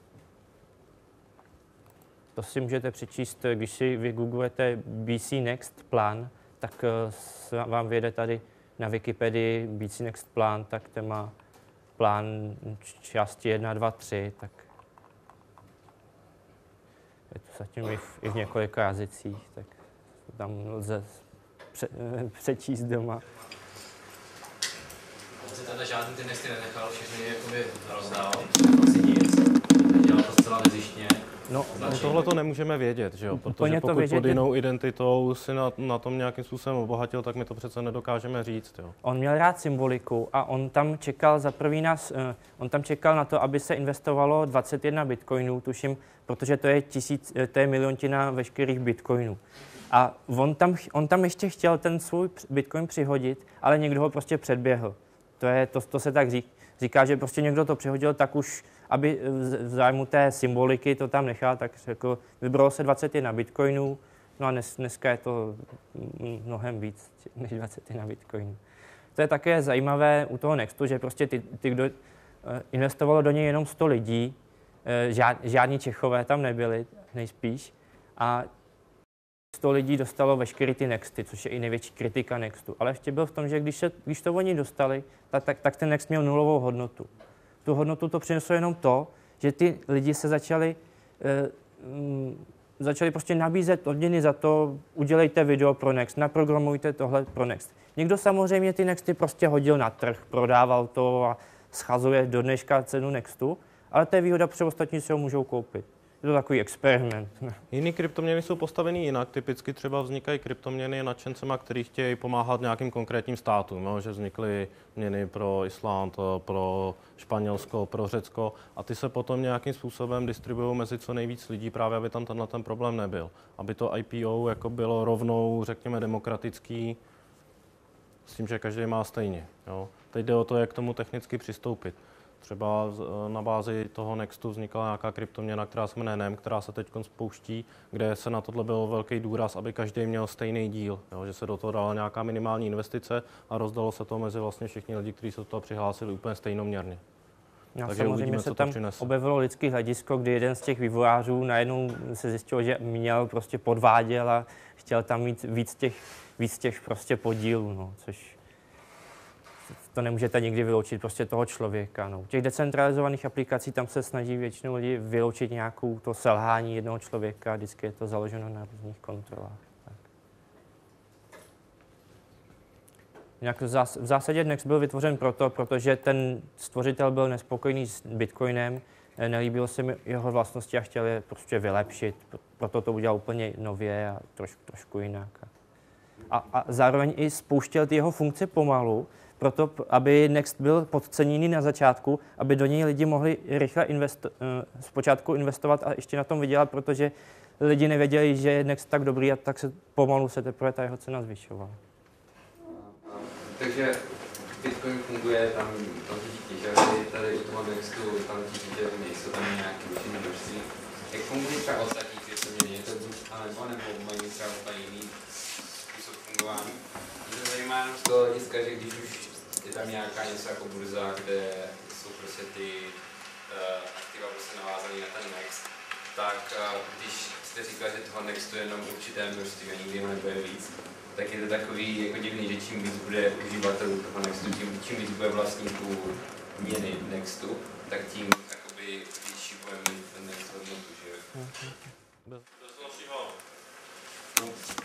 To si můžete přečíst, když si vygooglujete B C Next plán, tak vám vyjde tady na Wikipedii B C Next plán, tak ten má plán části jedna, dva, tři, tak je to zatím i v, i v několika jazycích, tak tam lze pře, přečíst doma. On si tady žádný ty nesty nenechal, všechny jakoby rozdál, asi nic, dělal to zcela nezištně. No, tohle to nemůžeme vědět, že jo? Protože pokud vědět, pod jinou identitou si na, na tom nějakým způsobem obohatil, tak my to přece nedokážeme říct, jo? On měl rád symboliku a on tam čekal za první nás, on tam čekal na to, aby se investovalo dvacet jedna bitcoinů, tuším, protože to je tisíc, to je miliontina veškerých bitcoinů. A on tam, on tam ještě chtěl ten svůj bitcoin přihodit, ale někdo ho prostě předběhl. To, je, to, to se tak říká, říká, že prostě někdo to přihodil, tak už, aby v zájmu té symboliky to tam nechal, tak řekl, vybralo se dvacet jedna bitcoinů, no a dnes, dneska je to mnohem víc než dvacet jedna bitcoinů. To je také zajímavé u toho Nextu, že prostě ty, ty kdo investovalo do něj jenom sto lidí, žád, žádní Čechové tam nebyli, nejspíš, a sto lidí dostalo veškeré ty Nexty, což je i největší kritika Nextu. Ale ještě byl v tom, že když, se, když to oni dostali, tak, tak, tak ten Next měl nulovou hodnotu. Tu hodnotu to přineslo jenom to, že ty lidi se začali, eh, m, začali prostě nabízet odměny za to, udělejte video pro Next, naprogramujte tohle pro Next. Někdo samozřejmě ty Nexty prostě hodil na trh, prodával to a schazuje do dneška cenu Nextu, ale to je výhoda, protože ostatní si ho můžou koupit. Je to takový experiment. Jiný kryptoměny jsou postaveny jinak. Typicky třeba vznikají kryptoměny nadšencema, kteří chtějí pomáhat nějakým konkrétním státům. No? Že vznikly měny pro Island, pro Španělsko, pro Řecko a ty se potom nějakým způsobem distribuují mezi co nejvíc lidí, právě aby tam tenhle ten problém nebyl. Aby to I P O jako bylo rovnou, řekněme, demokratický, s tím, že každý má stejně. Jo? Teď jde o to, jak k tomu technicky přistoupit. Třeba na bázi toho Nextu vznikla nějaká kryptoměna, která se jmenuje N E M, která se teď spouští, kde se na tohle byl velký důraz, aby každý měl stejný díl, jo, že se do toho dala nějaká minimální investice a rozdalo se to mezi vlastně všichni lidi, kteří se do toho přihlásili úplně stejnoměrně. No, Takže samozřejmě uvidíme, se co tam to přinese. objevilo lidský hledisko, kdy jeden z těch vývojářů najednou se zjistil, že měl, prostě podváděl a chtěl tam mít víc těch, víc těch prostě podílů, no, což to nemůžete nikdy vyloučit prostě toho člověka. No. U těch decentralizovaných aplikací tam se snaží většinou lidi vyloučit nějakou to selhání jednoho člověka, vždycky je to založeno na různých kontrolách. Tak. Nějak v zásadě Next byl vytvořen proto, protože ten stvořitel byl nespokojený s Bitcoinem, nelíbilo se mi jeho vlastnosti a chtěl je prostě vylepšit, proto to udělal úplně nově a troš, trošku jinak. A, a zároveň i spouštěl ty jeho funkce pomalu, proto, aby Next byl podceněný na začátku, aby do něj lidi mohli rychle investo- zpočátku investovat a ještě na tom vydělat, protože lidi nevěděli, že je Next tak dobrý a tak se pomalu se teprve ta jeho cena zvyšovala. Takže Bitcoin funguje, tam, tam ti těžaví, tady u toho Nextu, tam ti těžaví nejsou tam nějaké určitý množství. Jak fungují třeba ostatní kryptoměny? Je to buď anebo, nebo mají třeba úplně jiný způsob fungování? Mě to zajímá jenom z toho hlediska, že když už je tam nějaká něco jako burza, kde jsou prostě ty uh, aktiva prostě navázané na ten Next, tak uh, když jste říkali, že toho Nextu je jenom určité množství a nikdy ho nebude víc, tak je to takový jako divný, že čím víc bude uživatelů toho Nextu, tím, čím víc bude vlastníků měny Nextu, tak tím jakoby větší bude mít ten Next hodnotu, že jo? Bez dalšího. No.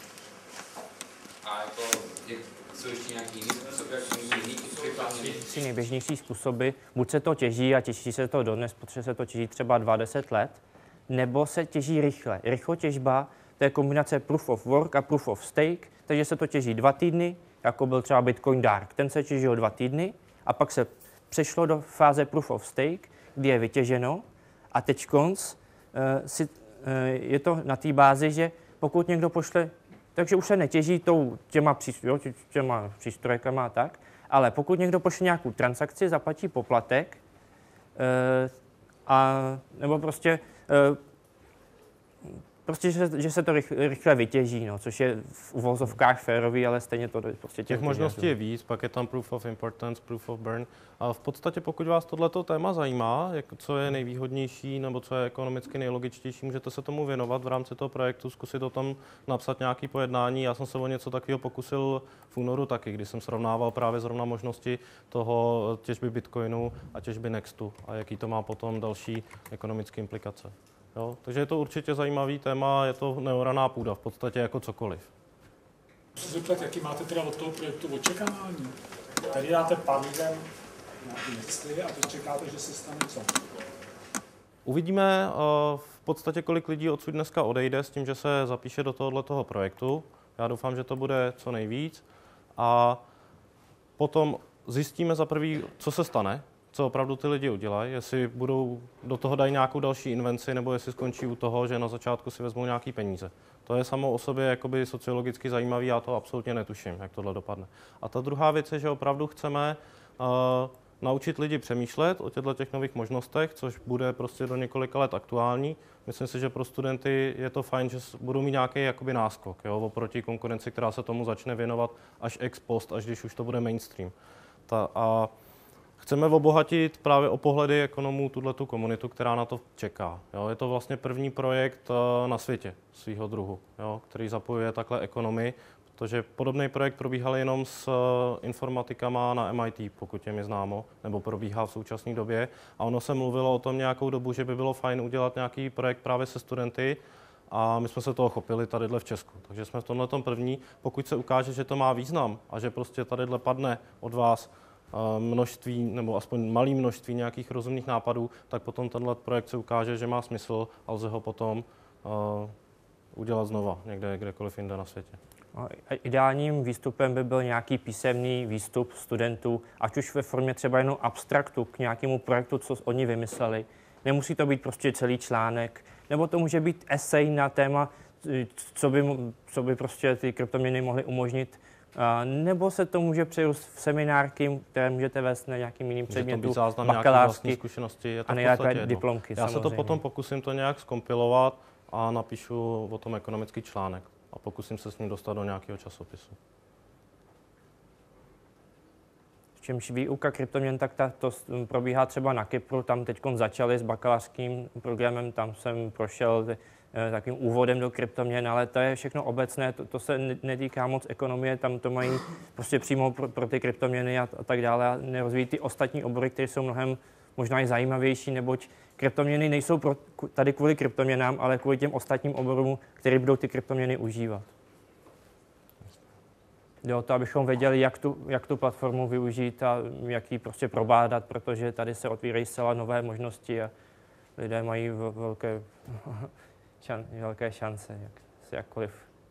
A jako, je, jsou ještě nějaký jiný způsob, jak jiný Ty nejběžnější způsoby, buď se to těží a těží se to dodnes, protože se to těží třeba dvacet dva let, nebo se těží rychle. Rychlotěžba, to je kombinace proof of work a proof of stake, takže se to těží dva týdny, jako byl třeba Bitcoin Dark. Ten se těžil dva týdny a pak se přešlo do fáze proof of stake, kdy je vytěženo a teď konc uh, si, uh, je to na té bázi, že pokud někdo pošle, takže už se netěží tou, těma, jo, těma přístrojkama a tak, ale pokud někdo pošle nějakou transakci, zaplatí poplatek, uh, a, nebo prostě uh, Prostě, že, že se to rychle, rychle vytěží, no, což je v uvozovkách férový, ale stejně to prostě těch možností je víc, pak je tam proof of importance, proof of burn. A v podstatě, pokud vás tohleto téma zajímá, jak, co je nejvýhodnější nebo co je ekonomicky nejlogičtější, můžete se tomu věnovat v rámci toho projektu, zkusit o tom napsat nějaké pojednání. Já jsem se o něco takového pokusil v únoru taky, kdy jsem srovnával právě zrovna možnosti toho těžby Bitcoinu a těžby Nextu a jaký to má potom další ekonomické implikace. Jo, takže je to určitě zajímavý téma, je to neoraná půda, v podstatě jako cokoliv. Chci se zeptat, jaký máte teda od toho projektu očekávání? Tady dáte pár lidem nějaké nexty a vy čekáte, že se stane co? Uvidíme v podstatě, kolik lidí odsud dneska odejde s tím, že se zapíše do tohoto projektu. Já doufám, že to bude co nejvíc. A potom zjistíme za prvý, co se stane, co opravdu ty lidi udělají, jestli budou do toho dají nějakou další invenci, nebo jestli skončí u toho, že na začátku si vezmou nějaký peníze. To je samo o sobě jakoby sociologicky zajímavý, já to absolutně netuším, jak tohle dopadne. A ta druhá věc je, že opravdu chceme uh, naučit lidi přemýšlet o těchto těch nových možnostech, což bude prostě do několika let aktuální. Myslím si, že pro studenty je to fajn, že budou mít nějaký jakoby náskok, jo, oproti konkurenci, která se tomu začne věnovat až ex post, až když už to bude mainstream. Ta, a chceme obohatit právě o pohledy ekonomů tuhletu komunitu, která na to čeká. Jo, je to vlastně první projekt na světě svýho druhu, jo, který zapojuje takhle ekonomy, protože podobný projekt probíhal jenom s informatikama na M I T, pokud je mi známo, nebo probíhá v současné době. A ono se mluvilo o tom nějakou dobu, že by bylo fajn udělat nějaký projekt právě se studenty, a my jsme se toho chopili tadyhle v Česku. Takže jsme v tomhletom první. Pokud se ukáže, že to má význam a že prostě tadyhle padne od vás množství, nebo aspoň malé množství nějakých rozumných nápadů, tak potom tenhle projekt se ukáže, že má smysl a lze ho potom uh, udělat znova někde, kdekoliv jinde na světě. Ideálním výstupem by byl nějaký písemný výstup studentů, ať už ve formě třeba jenom abstraktu k nějakému projektu, co oni vymysleli. Nemusí to být prostě celý článek, nebo to může být esej na téma, co by, co by prostě ty kryptoměny mohly umožnit A nebo se to může přerůst v seminárky, které můžete vést na nějakým jiným předmětu, bakalářský, zkušenosti, je to a nejlépe diplomky. Já samozřejmě. se to potom pokusím to nějak zkompilovat a napíšu o tom ekonomický článek a pokusím se s ním dostat do nějakého časopisu. Čímž výuka kryptoměn, tak ta, to probíhá třeba na Kypru, tam teď začali s bakalářským programem, tam jsem prošel e, takým úvodem do kryptoměn, ale to je všechno obecné, to, to se netýká moc ekonomie, tam to mají prostě přímo pro, pro ty kryptoměny a, a tak dále a nerozvíjí ty ostatní obory, které jsou mnohem možná i zajímavější, neboť kryptoměny nejsou pro, tady kvůli kryptoměnám, ale kvůli těm ostatním oborům, které budou ty kryptoměny užívat. Jde o to, abychom věděli, jak tu, jak tu platformu využít a jak ji prostě probádat, protože tady se otvírají zcela nové možnosti a lidé mají velké, šan, velké šance, jak se jakkoliv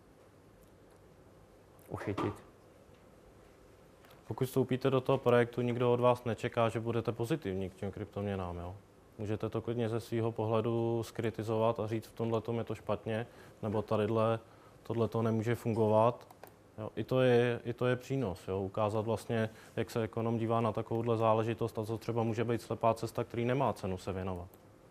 uchytit. Pokud vstoupíte do toho projektu, nikdo od vás nečeká, že budete pozitivní k těm kryptoměnám. Jo? Můžete to klidně ze svého pohledu skritizovat a říct, v tomhle tom je to špatně, nebo tadyhle tohle to nemůže fungovat. Jo, i, to je, I to je přínos, jo, ukázat vlastně, jak se ekonom dívá na takovouhle záležitost a co třeba může být slepá cesta, který nemá cenu se věnovat.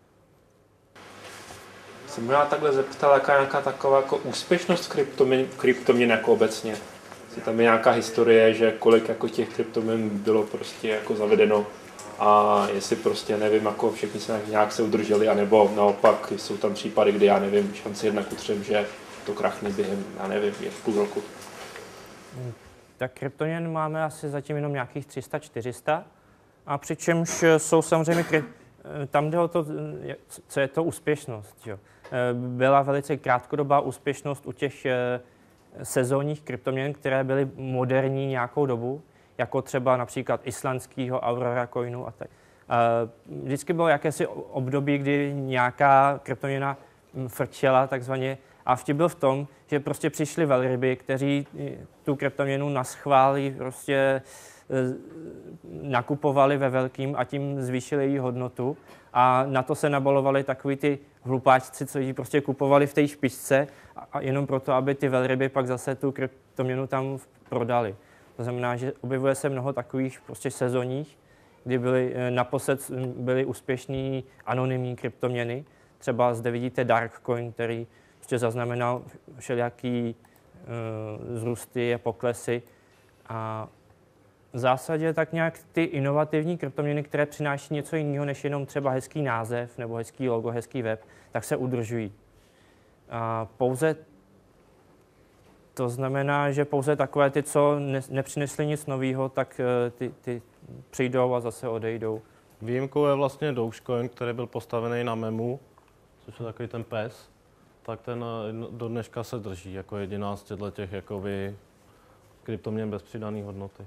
Jsem možná takhle zeptal, jaká nějaká taková jako úspěšnost kryptoměn, kryptoměn jako obecně. Jestli tam je nějaká historie, že kolik jako těch kryptoměn bylo prostě jako zavedeno a jestli prostě, nevím, jako všichni se nějak se udrželi, anebo naopak jsou tam případy, kdy já nevím, šanci jedna ku třem, že to krachne během, já nevím, je půl roku. Tak kryptoměn máme asi zatím jenom nějakých tři sta čtyři sta, a přičemž jsou samozřejmě, tam jde o to, co je to úspěšnost. Že? Byla velice krátkodobá úspěšnost u těch sezónních kryptoměn, které byly moderní nějakou dobu, jako třeba například islandského Aurora coinu a tak. Vždycky bylo jakési období, kdy nějaká kryptoměna frčela takzvaně. A vtip byl v tom, že prostě přišli velryby, kteří tu kryptoměnu naschválí, prostě nakupovali ve velkým a tím zvýšili její hodnotu. A na to se nabalovali takový ty hlupáčci, co ji prostě kupovali v té špičce a jenom proto, aby ty velryby pak zase tu kryptoměnu tam prodali. To znamená, že objevuje se mnoho takových prostě sezónních, kdy byly naposled byly úspěšný anonymní kryptoměny. Třeba zde vidíte Darkcoin, který prostě zaznamenal všelijaký uh, zrůsty a poklesy. A v zásadě tak nějak ty inovativní kryptoměny, které přináší něco jiného než jenom třeba hezký název nebo hezký logo, hezký web, tak se udržují. A pouze to znamená, že pouze takové ty, co ne, nepřinesly nic nového, tak uh, ty, ty přijdou a zase odejdou. Výjimkou je vlastně Dogecoin, který byl postavený na memu, což je takový ten pes, tak ten do dneška se drží jako jediná z těch jakoby kryptoměn bez přidané hodnoty.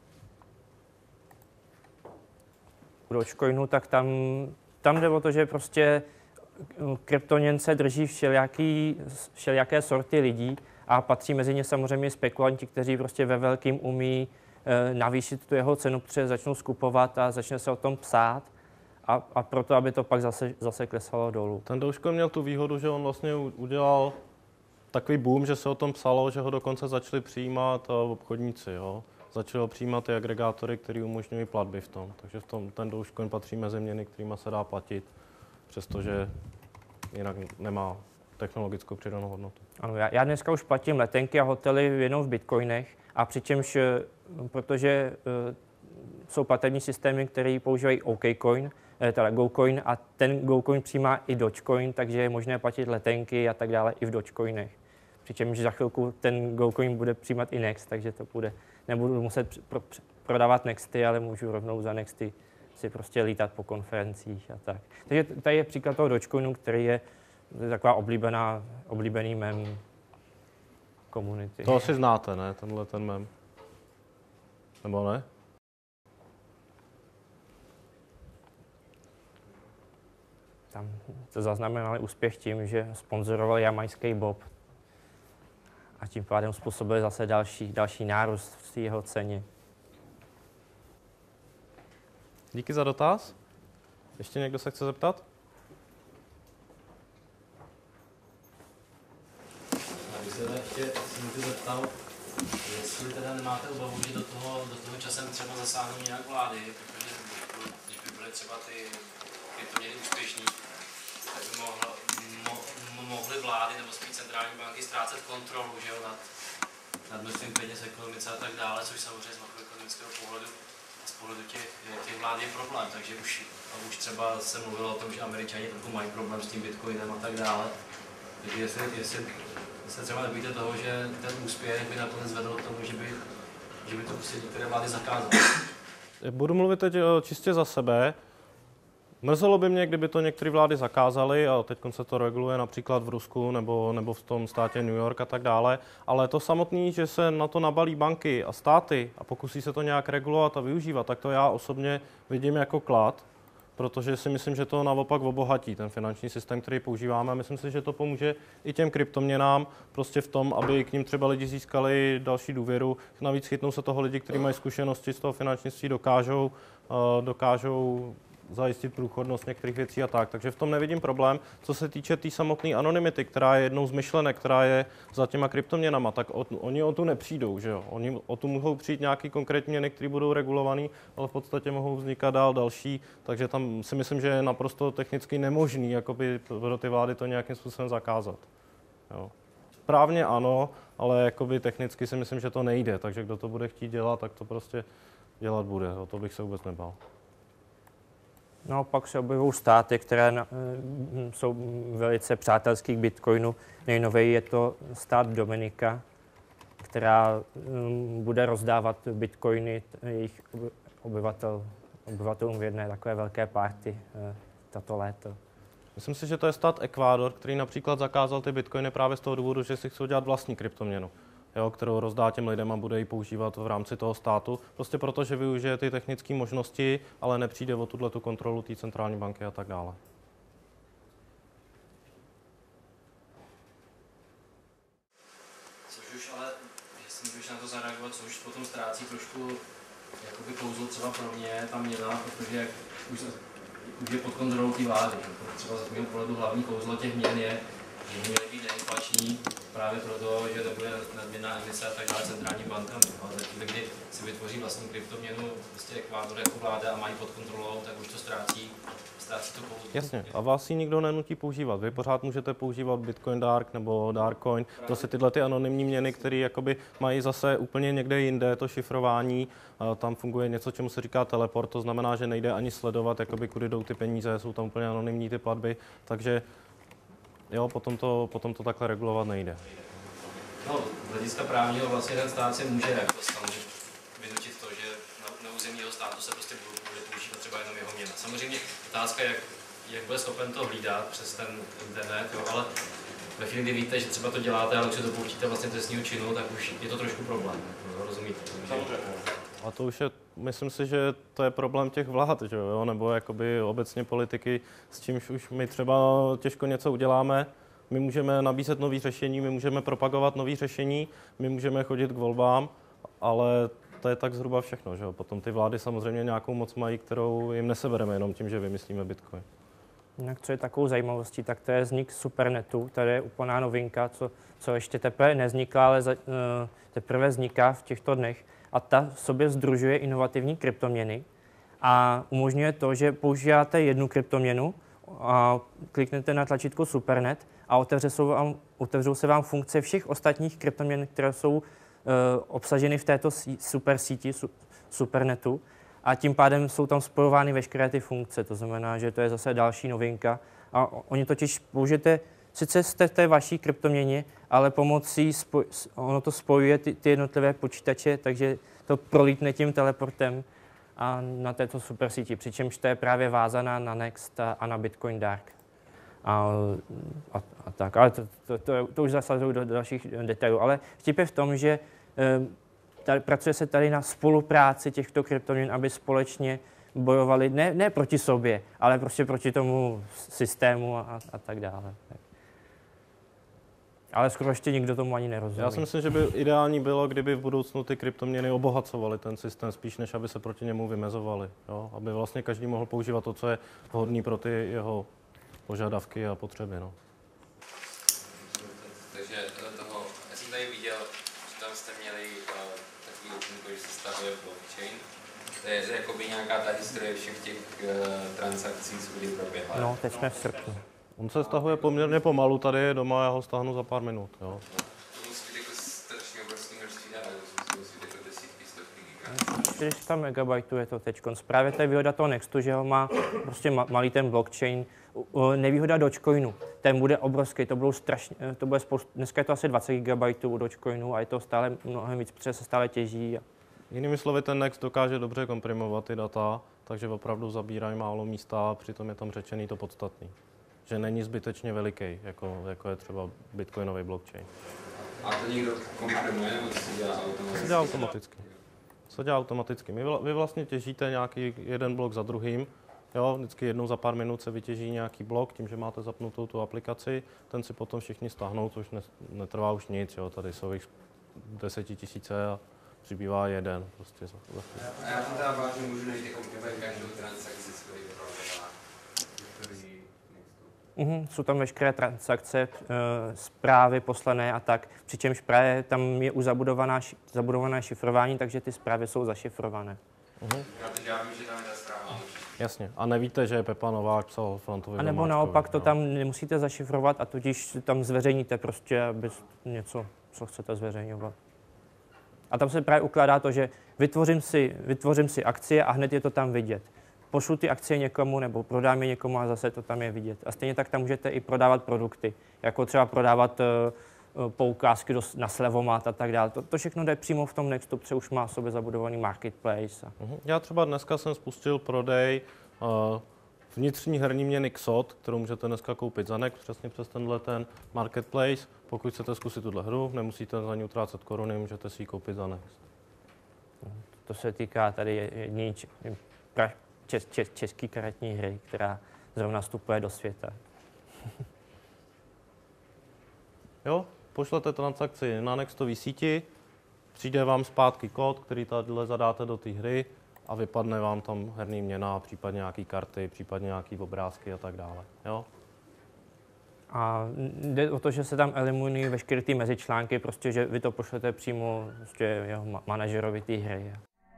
U Dogecoinu, tak tam, tam jde o to, že prostě kryptoměn se drží všelijaký, všelijaké sorty lidí a patří mezi ně samozřejmě spekulanti, kteří prostě ve velkým umí e, navýšit tu jeho cenu, protože začnou skupovat a začne se o tom psát. A, a proto, aby to pak zase, zase klesalo dolů. Ten Dogecoin měl tu výhodu, že on vlastně udělal takový boom, že se o tom psalo, že ho dokonce začali přijímat obchodníci. Jo? Začali ho přijímat i agregátory, které umožňují platby v tom. Takže v tom ten Dogecoin patří mezi měny, kterými se dá platit, přestože jinak nemá technologickou přidanou hodnotu. Ano, já, já dneska už platím letenky a hotely jenom v bitcoinech, a přičemž, protože uh, jsou platební systémy, které používají OKCoin, teda GoCoin, a ten GoCoin přijímá i Dogecoin, takže je možné platit letenky a tak dále i v Dogecoinech. Přičemž za chvilku ten GoCoin bude přijímat i Next, takže to bude, nebudu muset pro, prodávat Nexty, ale můžu rovnou za Nexty si prostě lítat po konferencích a tak. Takže tady je příklad toho Dogecoinu, který je, je taková oblíbená, oblíbený mem komunity. To asi znáte, ne? Tenhle ten mem. Nebo ne? Tam to zaznamenali úspěch tím, že sponzorovali jamajský bob a tím pádem způsobili zase další, další nárůst v jeho ceně. Díky za dotaz. Ještě někdo se chce zeptat? Já bych se teda ještě si můžu zeptal, jestli teda vlády nebo spíš centrální banky ztrácet kontrolu, že jo, nad, nad množstvím peněz v ekonomice a tak dále, což samozřejmě z makroekonomického pohledu a z pohledu těch, těch vlád je problém. Takže už, už třeba se mluvilo o tom, že Američani trochu mají problém s tím bitcoinem a tak dále. Takže jestli, jestli se třeba nebojte toho, že ten úspěch by nakonec vedl k tomu, že by, že by to prostě některé vlády zakázaly. Budu mluvit teď čistě za sebe. Mrzelo by mě, kdyby to některé vlády zakázaly, a teď se to reguluje například v Rusku nebo, nebo v tom státě New York a tak dále, ale to samotné, že se na to nabalí banky a státy a pokusí se to nějak regulovat a využívat, tak to já osobně vidím jako klad, protože si myslím, že to naopak obohatí ten finanční systém, který používáme. Myslím si, že to pomůže i těm kryptoměnám prostě v tom, aby k ním třeba lidi získali další důvěru. Navíc chytnou se toho lidi, kteří mají zkušenosti z toho finančnictví, dokážou, uh, dokážou zajistit průchodnost některých věcí a tak. Takže v tom nevidím problém. Co se týče té tý samotné anonymity, která je jednou z myšlenek, která je za těma kryptoměnama, tak o, oni o tu nepřijdou, že jo? Oni o tu mohou přijít nějaký konkrétní měny, které budou regulované, ale v podstatě mohou vznikat dál další, takže tam si myslím, že je naprosto technicky nemožný jakoby pro ty vlády to nějakým způsobem zakázat. Jo. Právně ano, ale jakoby technicky si myslím, že to nejde, takže kdo to bude chtít dělat, tak to prostě dělat bude. O to bych se vůbec nebál. No, pak se objevují státy, které na, jsou velice přátelský k Bitcoinu. Nejnověji je to stát Dominika, která um, bude rozdávat Bitcoiny jejich obyvatel, obyvatelům v jedné takové velké party uh, tato léto. Myslím si, že to je stát Ekvádor, který například zakázal ty Bitcoiny právě z toho důvodu, že si chcou dělat vlastní kryptoměnu, jo, kterou rozdá těm lidem a bude ji používat v rámci toho státu. Prostě proto, že využije ty technické možnosti, ale nepřijde o tuto kontrolu té centrální banky a tak dále. Což už ale, jestli můžeš na to zareagovat, co už potom ztrácí trošku jakoby kouzlo třeba pro mě ta měna, protože už, už je pod kontrolou té vlády. Třeba z mého pohledu hlavní kouzlo těch měn je, že by měly být neinflační právě proto, že to bude nadměrná emise a tak dále centrální bankami. Ale zatím, kdy si vytvoří vlastní kryptoměnu, prostě Ekvádor jako vláda a mají pod kontrolou, tak už to ztrácí, ztrácí to kouzlo. Jasně, a vás ji nikdo nenutí používat. Vy pořád můžete používat Bitcoin Dark nebo Darkcoin, prostě tyhle ty anonymní měny, které jakoby mají zase úplně někde jinde to šifrování. Tam funguje něco, čemu se říká teleport, to znamená, že nejde ani sledovat, jakoby, kudy jdou ty peníze, jsou tam úplně anonymní ty platby, takže jo, potom to, potom to takhle regulovat nejde. No, z hlediska právního vlastně ten stát si může jako samozřejmě vynutit to, že na, na území jeho státu se prostě bude používat třeba jenom jeho měna. Samozřejmě otázka, jak, jak bude schopen to hlídat přes ten internet, jo, ale ve chvíli, kdy víte, že třeba to děláte, ale už se dopouštíte vlastně trestního činu, tak už je to trošku problém, jako, rozumíte? A to už je, myslím si, že to je problém těch vlád, že jo, nebo jakoby obecně politiky, s čímž už my třeba těžko něco uděláme. My můžeme nabízet nový řešení, my můžeme propagovat nový řešení, my můžeme chodit k volbám, ale to je tak zhruba všechno, že jo. Potom ty vlády samozřejmě nějakou moc mají, kterou jim nesebereme jenom tím, že vymyslíme Bitcoin. Jinak co je takovou zajímavostí, tak to je vznik supernetu, to je úplná novinka, co, co ještě teprve nevznikla, ale za, uh, teprve vzniká v těchto dnech. A ta v sobě sdružuje inovativní kryptoměny a umožňuje to, že používáte jednu kryptoměnu a kliknete na tlačítko Supernet a otevře se vám, otevřou se vám funkce všech ostatních kryptoměn, které jsou uh, obsaženy v této sí, super síti, su, Supernetu. A tím pádem jsou tam spojovány veškeré ty funkce. To znamená, že to je zase další novinka. A oni totiž použijete, sice jste v té vaší kryptoměně, ale pomocí, spoj, ono to spojuje ty, ty jednotlivé počítače, takže to prolítne tím teleportem a na této super síti. Přičemž to je právě vázaná na Next a na Bitcoin Dark. A, a, a tak, ale to, to, to, to už zasazuju do dalších detailů. Ale vtip je v tom, že tady, pracuje se tady na spolupráci těchto kryptoměn, aby společně bojovali ne, ne proti sobě, ale prostě proti tomu systému a, a tak dále. Ale skoro ještě nikdo tomu ani nerozumí. Já si myslím, že by ideální bylo, kdyby v budoucnu ty kryptoměny obohacovaly ten systém spíš, než aby se proti němu vymezovaly. Jo? Aby vlastně každý mohl používat to, co je vhodné pro ty jeho požadavky a potřeby. No. Takže toho, já jsem tady viděl, že tam jste měli uh, takový okénko, že se stavuje blockchain. To je, to je jakoby nějaká ta historie všech těch uh, transakcí, co kdy proběhla. No, teď jsme v srpnu. On se stahuje poměrně pomalu, tady je doma, já ho stáhnu za pár minut. Jo. To musí být jako strašně obrovský množství dat, to musí být jako desítky, stovky gigabajtů. čtyři sta megabajtů je to teď. Právě to je výhoda toho Nextu, že ho má prostě malý ten blockchain. Nevýhoda Dogecoinu, ten bude obrovský, to budou strašně, to bude spoustu, dneska je to asi dvacet gigabajtů u Dogecoinu a je to stále mnohem víc, protože se stále těží. Jinými slovy, ten Next dokáže dobře komprimovat ty data, takže opravdu zabírají málo místa a přitom je tam řečený to podstatný. Že není zbytečně veliký, jako, jako je třeba bitcoinový blockchain. A to někdo komprimuje, nebo to se dělá automaticky? Se dělá automaticky. Se dělá automaticky. My, vy vlastně těžíte nějaký jeden blok za druhým. Jo, vždycky jednou za pár minut se vytěží nějaký blok, tím, že máte zapnutou tu aplikaci, ten si potom všichni stáhnou, což ne, netrvá už nic. Jo. Tady jsou jich desetitisíce a přibývá jeden. Prostě. A já tam teda vážně můžu najít jako každou transakci svoji provedla. Uhum, jsou tam veškeré transakce, e, zprávy poslané a tak, přičemž právě tam je už zabudovaná, zabudované šifrování, takže ty zprávy jsou zašifrované. Uhum. Já vím, že tam je ta zpráva. Jasně. A nevíte, že Pepa Novák psal Frantovi. A nebo naopak to tam nemusíte zašifrovat a tudíž tam zveřejníte prostě, aby něco, co chcete zveřejňovat. A tam se právě ukládá to, že vytvořím si, vytvořím si akcie a hned je to tam vidět. Pošlu ty akcie někomu nebo prodám je někomu a zase to tam je vidět. A stejně tak tam můžete i prodávat produkty, jako třeba prodávat uh, poukázky do, na slevomat a tak dále. To, to všechno jde přímo v tom Nextu, protože už má v sobě zabudovaný marketplace. A... Já třeba dneska jsem spustil prodej uh, vnitřní herní měny X O T, kterou můžete dneska koupit za Next, přesně přes tenhle ten marketplace. Pokud chcete zkusit tuhle hru, nemusíte za ní utrácet koruny, můžete si ji koupit za Next. To se týká tady jedné čes, čes, české karetní hry, která zrovna vstupuje do světa. Jo, pošlete transakci na Nextové síti, přijde vám zpátky kód, který tady zadáte do té hry a vypadne vám tam herní měna, případně nějaké karty, případně nějaké obrázky a tak dále. Jo? A jde o to, že se tam eliminují veškeré ty mezičlánky, prostě, že vy to pošlete přímo prostě jeho manažerovi té hry.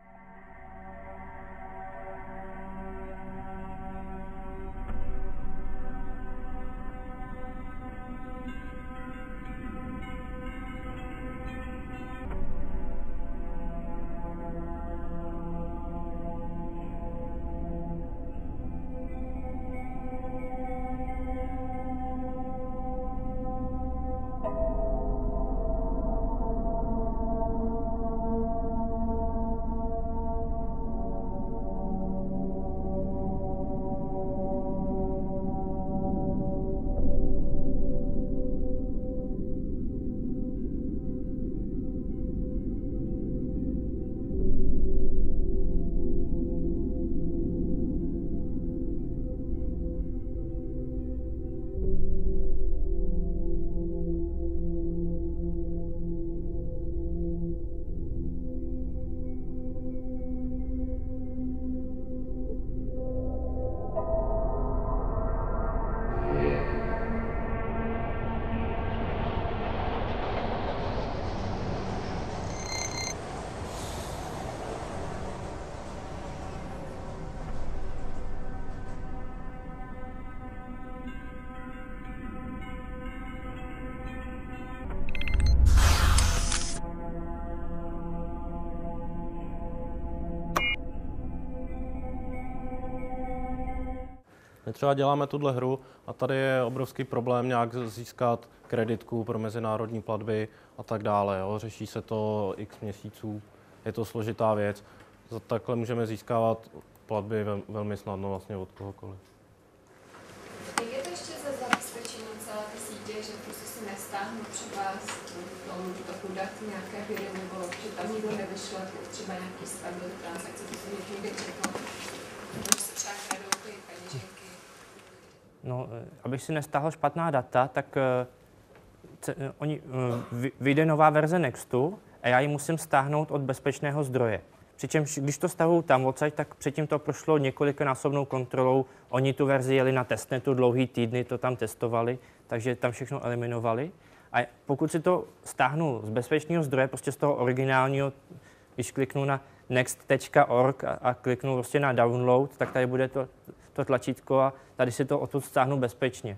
My třeba děláme tuhle hru a tady je obrovský problém nějak získat kreditku pro mezinárodní platby a tak dále. Jo. Řeší se to x měsíců, je to složitá věc. Za takhle můžeme získávat platby vel, velmi snadno vlastně od kohokoliv. Jak je to ještě za zabezpečení celé té sítě, že prostě si nestáhnu třeba z tomu toku dat nějaké viry, nebo že tam nikdo nevyšle třeba nějaký stabil transakce, to se někdy řeklo, nebo že se třeba kradou ty peněženky. No, abych si nestáhl špatná data, tak uh, oni, uh, vyjde nová verze Nextu a já ji musím stáhnout od bezpečného zdroje. Přičemž když to stahují tam odsaď, tak předtím to prošlo několikanásobnou kontrolou. Oni tu verzi jeli na testnetu dlouhý týdny, to tam testovali, takže tam všechno eliminovali. A pokud si to stáhnu z bezpečného zdroje, prostě z toho originálního, když kliknu na next tečka org a, a kliknu prostě na download, tak tady bude to, to tlačítko a tady si to odtud stáhnu bezpečně.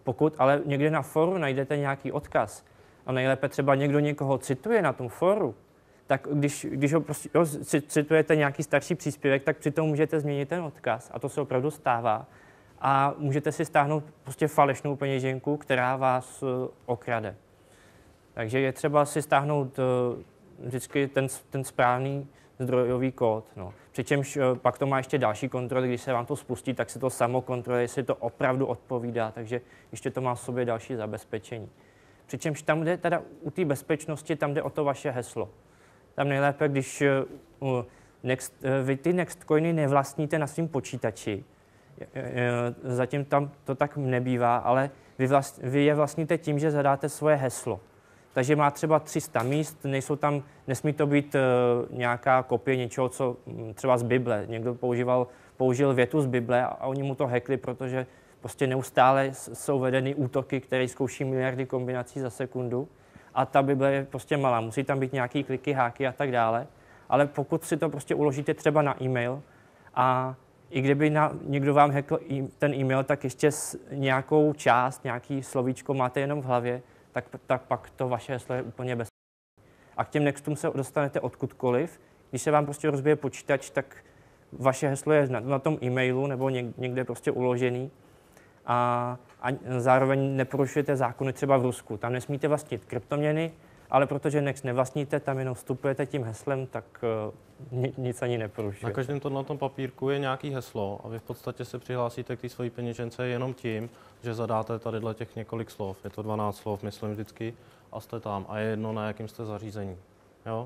Pokud ale někde na foru najdete nějaký odkaz a nejlépe třeba někdo někoho cituje na tom foru, tak když, když ho prostě jo, citujete nějaký starší příspěvek, tak přitom můžete změnit ten odkaz a to se opravdu stává. A můžete si stáhnout prostě falešnou peněženku, která vás okrade. Takže je třeba si stáhnout vždycky ten, ten správný zdrojový kód. No. Přičemž pak to má ještě další kontroly, když se vám to spustí, tak se to samo kontroluje, jestli to opravdu odpovídá, takže ještě to má v sobě další zabezpečení. Přičemž tam jde teda u té bezpečnosti, tam jde o to vaše heslo. Tam nejlépe, když uh, next, uh, vy ty Next coiny nevlastníte na svém počítači, zatím tam to tak nebývá, ale vy, vlast, vy je vlastníte tím, že zadáte svoje heslo. Takže má třeba tři sta míst, nejsou tam, nesmí to být uh, nějaká kopie něčeho, co třeba z Bible. Někdo používal, použil větu z Bible a, a oni mu to hackli, protože prostě neustále jsou vedeny útoky, které zkouší miliardy kombinací za sekundu. A ta Bible je prostě malá, musí tam být nějaký kliky, háky a tak dále. Ale pokud si to prostě uložíte třeba na e-mail a i kdyby na, někdo vám hackl e- ten e-mail, tak ještě s nějakou část, nějaký slovíčko máte jenom v hlavě, tak, tak pak to vaše heslo je úplně bezpečné. A k těm Nextům se dostanete odkudkoliv. Když se vám prostě rozbije počítač, tak vaše heslo je na, na tom e-mailu nebo někde prostě uložený. A, a zároveň neporušujete zákony třeba v Rusku. Tam nesmíte vlastnit kryptoměny, ale protože Next nevlastníte, tam jenom vstupujete tím heslem, tak uh, nic ani neporušujete. Na každém tom, na tom papírku je nějaký heslo a vy v podstatě se přihlásíte k té své peněžence jenom tím, že zadáte tadyhle těch několik slov. Je to dvanáct slov, myslím vždycky, a jste tam. A je jedno, na jakém jste zařízení. Jo?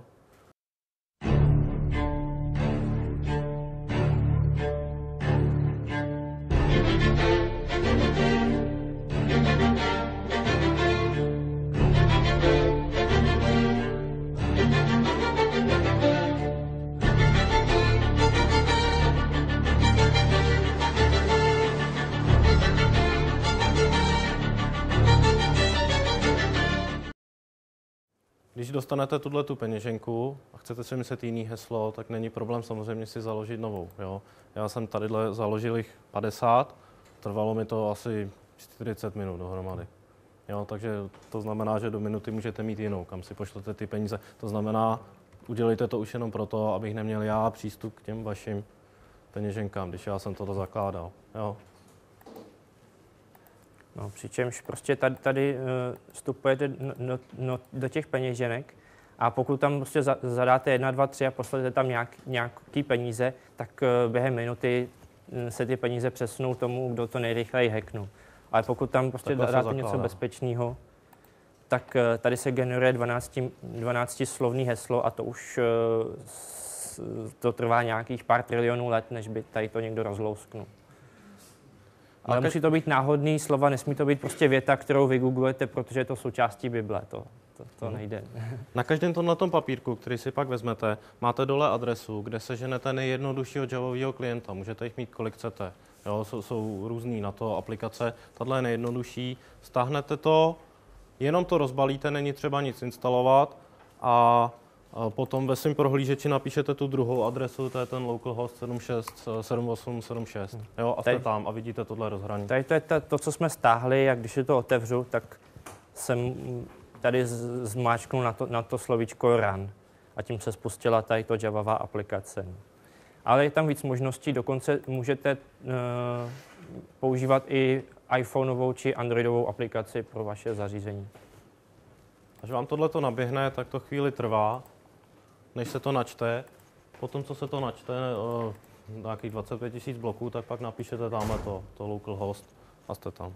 Když dostanete tuhle tu peněženku a chcete si myslet jiný heslo, tak není problém samozřejmě si založit novou. Jo? Já jsem tadyhle založil jich padesát, trvalo mi to asi čtyřicet minut dohromady. Jo? Takže to znamená, že do minuty můžete mít jinou, kam si pošlete ty peníze. To znamená, udělejte to už jenom proto, abych neměl já přístup k těm vašim peněženkám, když já jsem toto zakládal. Jo? No, přičemž prostě tady, tady uh, vstupujete no, no, do těch peněženek a pokud tam prostě za, zadáte jedna, dva, tři a pošlete tam nějak, nějaký peníze, tak uh, během minuty se ty peníze přesunou tomu, kdo to nejrychleji hacknou. Ale pokud tam prostě zadáte něco bezpečného, tak uh, tady se generuje dvanáctislovný heslo a to už uh, s, to trvá nějakých pár trilionů let, než by tady to někdo rozlousknul. Ale musí to být náhodný slova, nesmí to být prostě věta, kterou vygooglujete, protože je to součástí Bible. To, to, to nejde. Na každém tomhle papírku, který si pak vezmete, máte dole adresu, kde seženete nejjednoduššího javového klienta. Můžete jich mít kolik chcete. Jo, jsou, jsou různý na to aplikace. Tahle je nejjednodušší. Stáhnete to, jenom to rozbalíte, není třeba nic instalovat a potom ve svém prohlížeči napíšete tu druhou adresu, to je ten localhost sedm šest sedm osm sedm šest. Jo, a jste tady, tam a vidíte tohle rozhraní. Tady to je to, to, co jsme stáhli, a když si to otevřu, tak jsem tady zmáčknul na to, na to slovíčko run a tím se spustila tady to javová aplikace. Ale je tam víc možností, dokonce můžete uh, používat i iPhoneovou či Androidovou aplikaci pro vaše zařízení. Až vám tohleto naběhne, tak to chvíli trvá, než se to načte. Potom, co se to načte, uh, nějakých dvacet pět tisíc bloků, tak pak napíšete tamhle to, to localhost a jste tam.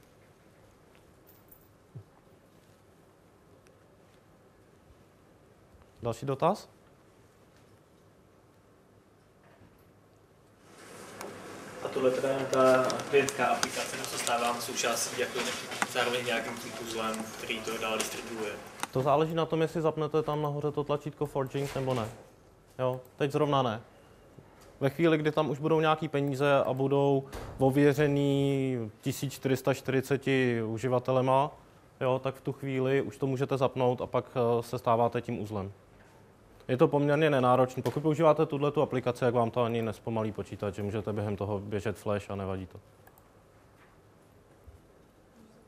Další dotaz? A tohle teda je ta klientská aplikace, co se stává součástí jako zároveň nějakým tím puzzlem, který to dál distribuuje. To záleží na tom, jestli zapnete tam nahoře to tlačítko forging nebo ne. Jo, teď zrovna ne. Ve chvíli, kdy tam už budou nějaký peníze a budou ověřený tisíc čtyři sta čtyřicet uživatelema, jo, tak v tu chvíli už to můžete zapnout a pak se stáváte tím uzlem. Je to poměrně nenáročné. Pokud používáte tuto aplikaci, jak vám to ani nespomalí počítač, že můžete během toho běžet flash a nevadí to.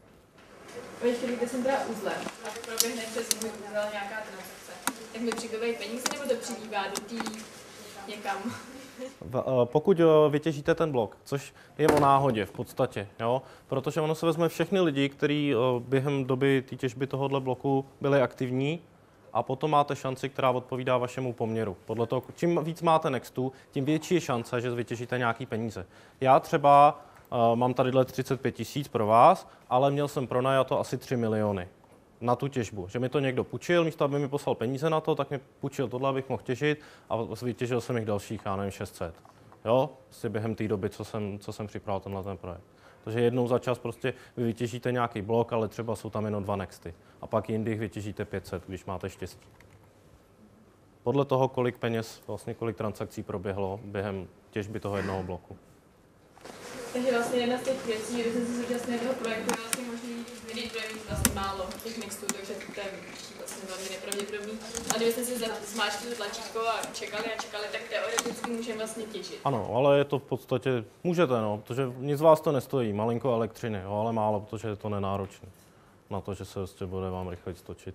ve chvíli, kdy jsem teda uzlem a proběhne přes můj úzel nějaká transakce, tak mi přibývají peníze nebo to přibývá do tý někam? Pokud vytěžíte ten blok, což je o náhodě v podstatě, jo? Protože ono se vezme všechny lidi, kteří během doby té těžby tohohle bloku byli aktivní, a potom máte šanci, která odpovídá vašemu poměru. Podle toho, čím víc máte nextů, tím větší je šance, že vytěžíte nějaký peníze. Já třeba uh, mám tadyhle třicet pět tisíc pro vás, ale měl jsem pronajato asi tři miliony na tu těžbu. Že mi to někdo půjčil, místo aby mi poslal peníze na to, tak mi půjčil tohle, abych mohl těžit a vytěžil jsem jich dalších, já nevím, šest set. Jo, prostě během té doby, co jsem, co jsem připravil tenhle ten projekt. Takže jednou za čas prostě vy vytěžíte nějaký blok, ale třeba jsou tam jenom dva nexty. A pak jindy vytěžíte pět set, když máte štěstí. Podle toho, kolik peněz, vlastně kolik transakcí proběhlo během těžby toho jednoho bloku. Takže vlastně jedna z těch věcí, když jsem se zúčastnil toho projektu, je vlastně možný vidět, že mít vlastně málo těch nextů, takže to je vlastně velmi nepravděpodobný. A kdybyste si zmáčkli tlačítko a čekali a čekali, tak teoreticky můžeme vlastně těžit. Ano, ale je to v podstatě, můžete, no, protože nic z vás to nestojí, malinko elektřiny, jo, ale málo, protože je to nenáročné na to, že se vlastně bude vám rychleji stočit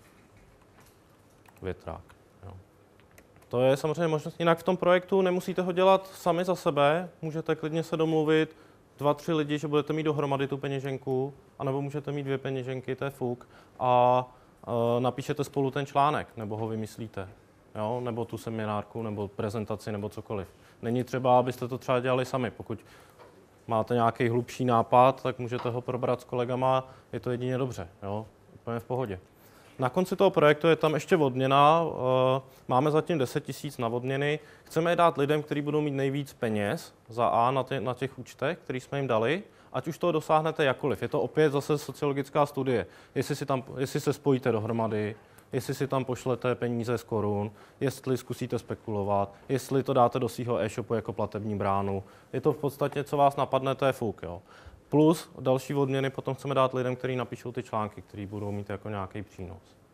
větrák. Jo. To je samozřejmě možnost. Jinak v tom projektu nemusíte ho dělat sami za sebe, můžete klidně se domluvit, dva, tři lidi, že budete mít dohromady tu peněženku, anebo můžete mít dvě peněženky, to je fuk, a e, napíšete spolu ten článek, nebo ho vymyslíte, jo? Nebo tu seminárku, nebo prezentaci, nebo cokoliv. Není třeba, abyste to třeba dělali sami. Pokud máte nějaký hlubší nápad, tak můžete ho probrat s kolegama, je to jedině dobře, jo? Úplně v pohodě. Na konci toho projektu je tam ještě odměna, máme zatím deset tisíc na odměny. Chceme je dát lidem, kteří budou mít nejvíc peněz za A na, tě, na těch účtech, který jsme jim dali, ať už toho dosáhnete jakkoliv. Je to opět zase sociologická studie. Jestli, si tam, jestli se spojíte dohromady, jestli si tam pošlete peníze z korun, jestli zkusíte spekulovat, jestli to dáte do svého e-shopu jako platební bránu. Je to v podstatě, co vás napadne, to je fuk, jo. Plus další odměny potom chceme dát lidem, kteří napíšou ty články, kteří budou mít jako nějaký přínos.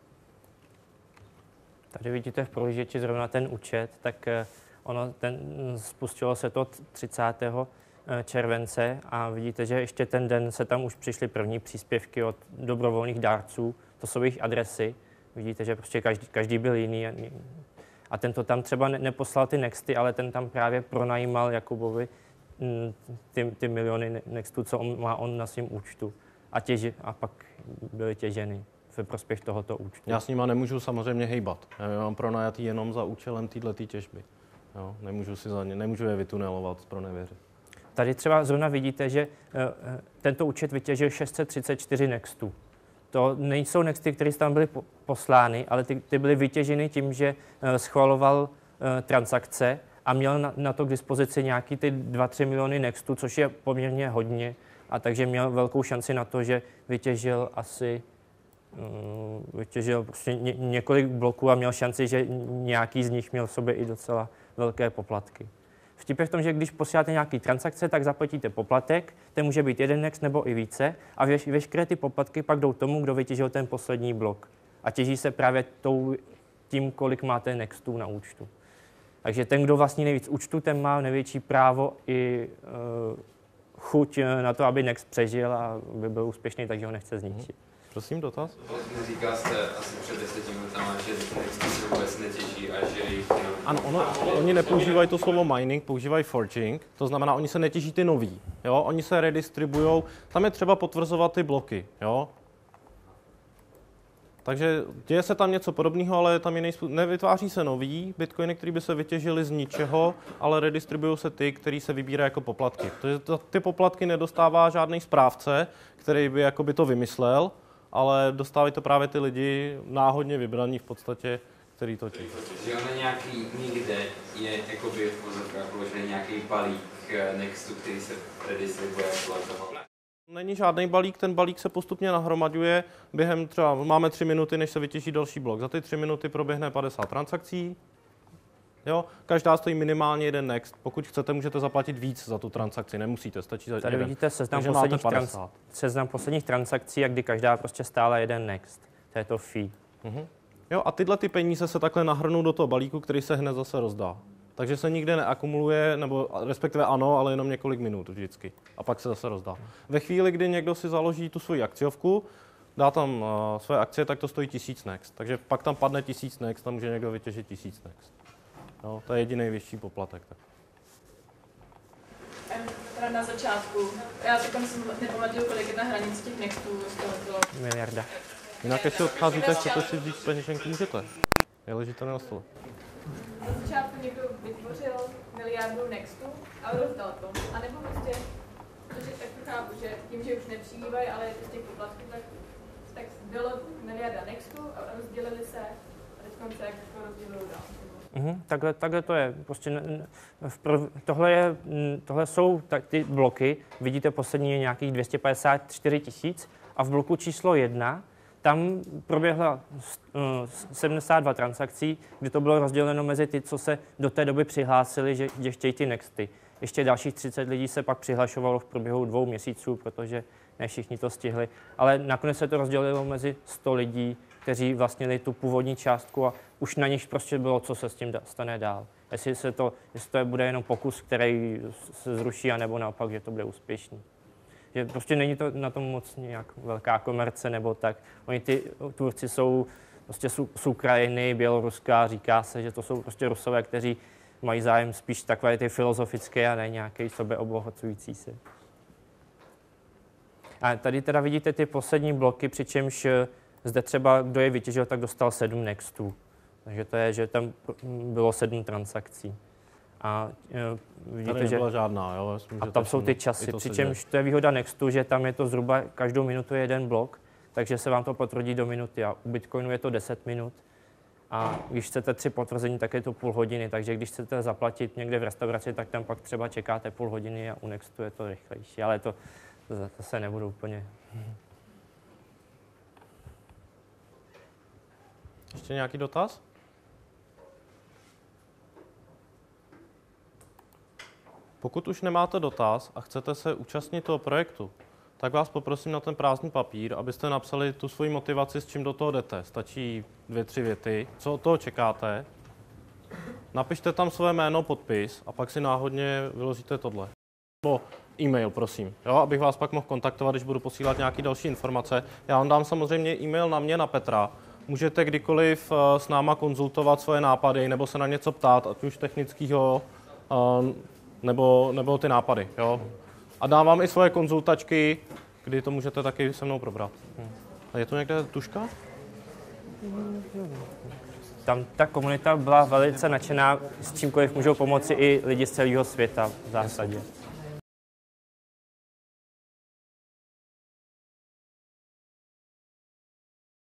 Tady vidíte v prohlížeči zrovna ten účet, tak ono ten, spustilo se to třicátého července a vidíte, že ještě ten den se tam už přišly první příspěvky od dobrovolných dárců, to jsou jejich adresy. Vidíte, že prostě každý, každý byl jiný. A ten to tam třeba neposlal ty nexty, ale ten tam právě pronajímal Jakubovi ty, ty miliony nextů, co on má on na svém účtu. A, těži, a pak byly těženy ve prospěch tohoto účtu. Já s nima nemůžu samozřejmě hejbat. Já mám pronajatý jenom za účelem této těžby. Jo, nemůžu, si za ně, nemůžu je vytunelovat pro nevěři. Tady třeba zrovna vidíte, že uh, tento účet vytěžil šest set třicet čtyři nextů. To nejsou nexty, které tam byly po, poslány, ale ty, ty byly vytěženy tím, že uh, schvaloval uh, transakce a měl na, na to k dispozici nějaký ty dva tři miliony nextů, což je poměrně hodně. A takže měl velkou šanci na to, že vytěžil asi uh, vytěžil prostě ně, několik bloků a měl šanci, že nějaký z nich měl v sobě i docela velké poplatky. Vtip je v tom, že když posíláte nějaký transakce, tak zaplatíte poplatek, ten může být jeden next nebo i více a věž, veškeré ty poplatky pak jdou tomu, kdo vytěžil ten poslední blok. A těží se právě tou, tím, kolik máte nextů na účtu. Takže ten, kdo vlastní nejvíc účtu, ten má největší právo i uh, chuť na to, aby next přežil a aby byl úspěšný, takže ho nechce zničit. Prosím, dotaz? Říkal jste asi před deseti minutami, že nexty se vůbec netěží a že jich... Ano, ono, oni nepoužívají to slovo mining, používají forging, to znamená, oni se netěží ty nový, jo? Oni se redistribujou, tam je třeba potvrzovat ty bloky, jo? Takže děje se tam něco podobného, ale tam jiný způsob. Nevytváří se nový bitcoiny, které by se vytěžily z ničeho, ale redistribuují se ty, které se vybírají jako poplatky. Takže ty poplatky nedostává žádný správce, který by jakoby to vymyslel, ale dostávají to právě ty lidi náhodně vybraní v podstatě, který to těží. Že ono nějaký nikde je jakoby v pozorkách položený nějaký balík nextu, který se redistribuje kolem toho. Není žádný balík, ten balík se postupně nahromaďuje. Během třeba máme tři minuty, než se vytěží další blok. Za ty tři minuty proběhne padesát transakcí. Jo? Každá stojí minimálně jeden next. Pokud chcete, můžete zaplatit víc za tu transakci, nemusíte, stačí za Tady jeden. vidíte seznam posledních, trans, seznam posledních transakcí, a kdy každá prostě stála jeden next. To je to fee. Mhm. Jo, a tyhle ty peníze se takhle nahrnou do toho balíku, který se hned zase rozdá. Takže se nikde neakumuluje, nebo respektive ano, ale jenom několik minut vždycky. A pak se zase rozdá. Ve chvíli, kdy někdo si založí tu svoji akciovku, dá tam uh, své akcie, tak to stojí tisíc next. Takže pak tam padne tisíc next, tam může někdo vytěžit tisíc next. No, to je jediný větší poplatek. Tak. Teda na začátku, já si nepamatuju, kolik je na hranici těch nextů z tohoto. Miliarda. Jinak, jestli odcházíte, chcete si vzít peněženku, můžete. Je ležitelné na stole. Na začátku někdo vytvořil miliardu nextů a rozdal to. A nebo prostě, protože tak chápu, že tím, že už nepřibývají, ale z těch poplatků, tak, tak bylo miliarda nextů a rozdělili se a teď se jak to rozdělují dál. Uhum, takhle, takhle to je. Prostě v prv, tohle, je, tohle jsou tak, ty bloky, vidíte poslední je nějakých dvě stě padesát čtyři tisíc a v bloku číslo jedna tam proběhla uh, sedmdesát dva transakcí, kdy to bylo rozděleno mezi ty, co se do té doby přihlásili, že, že chtějí ty nexty. Ještě dalších třicet lidí se pak přihlašovalo v průběhu dvou měsíců, protože ne všichni to stihli. Ale nakonec se to rozdělilo mezi sto lidí, kteří vlastnili tu původní částku a už na nich prostě bylo, co se s tím stane dál. Jestli, se to, jestli to bude jenom pokus, který se zruší, anebo naopak, že to bude úspěšný. Že prostě není to na tom moc nějak velká komerce nebo tak. Oni ty tvůrci jsou prostě z Ukrajiny, Běloruska, říká se, že to jsou prostě Rusové, kteří mají zájem spíš takové ty filozofické a ne nějaké sebeobohacující se. A tady teda vidíte ty poslední bloky, přičemž zde třeba, kdo je vytěžil, tak dostal sedm nextů. Takže to je, že tam bylo sedm transakcí. A vidíte, tady nebyla že žádná, jo? Myslím, a že tam to jsou ty časy, to přičemž to je výhoda Nextu, že tam je to zhruba každou minutu je jeden blok, takže se vám to potvrdí do minuty a u Bitcoinu je to deset minut. A když chcete tři potvrzení, tak je to půl hodiny, takže když chcete zaplatit někde v restauraci, tak tam pak třeba čekáte půl hodiny a u Nextu je to rychlejší, ale to zase nebudu úplně. Ještě nějaký dotaz? Pokud už nemáte dotaz a chcete se účastnit toho projektu, tak vás poprosím na ten prázdný papír, abyste napsali tu svoji motivaci, s čím do toho jdete. Stačí dvě, tři věty. Co od toho čekáte? Napište tam své jméno, podpis a pak si náhodně vyložíte tohle. Nebo e-mail, prosím, jo, abych vás pak mohl kontaktovat, když budu posílat nějaké další informace. Já vám dám samozřejmě e-mail na mě, na Petra. Můžete kdykoliv s náma konzultovat svoje nápady nebo se na něco ptát, ať už technického, nebo, nebo ty nápady. Jo? A dám vám i svoje konzultačky, kdy to můžete taky se mnou probrat. A je to někde tuška? Tam ta komunita byla velice nadšená, s čímkoliv můžou pomoci i lidi z celého světa v zásadě.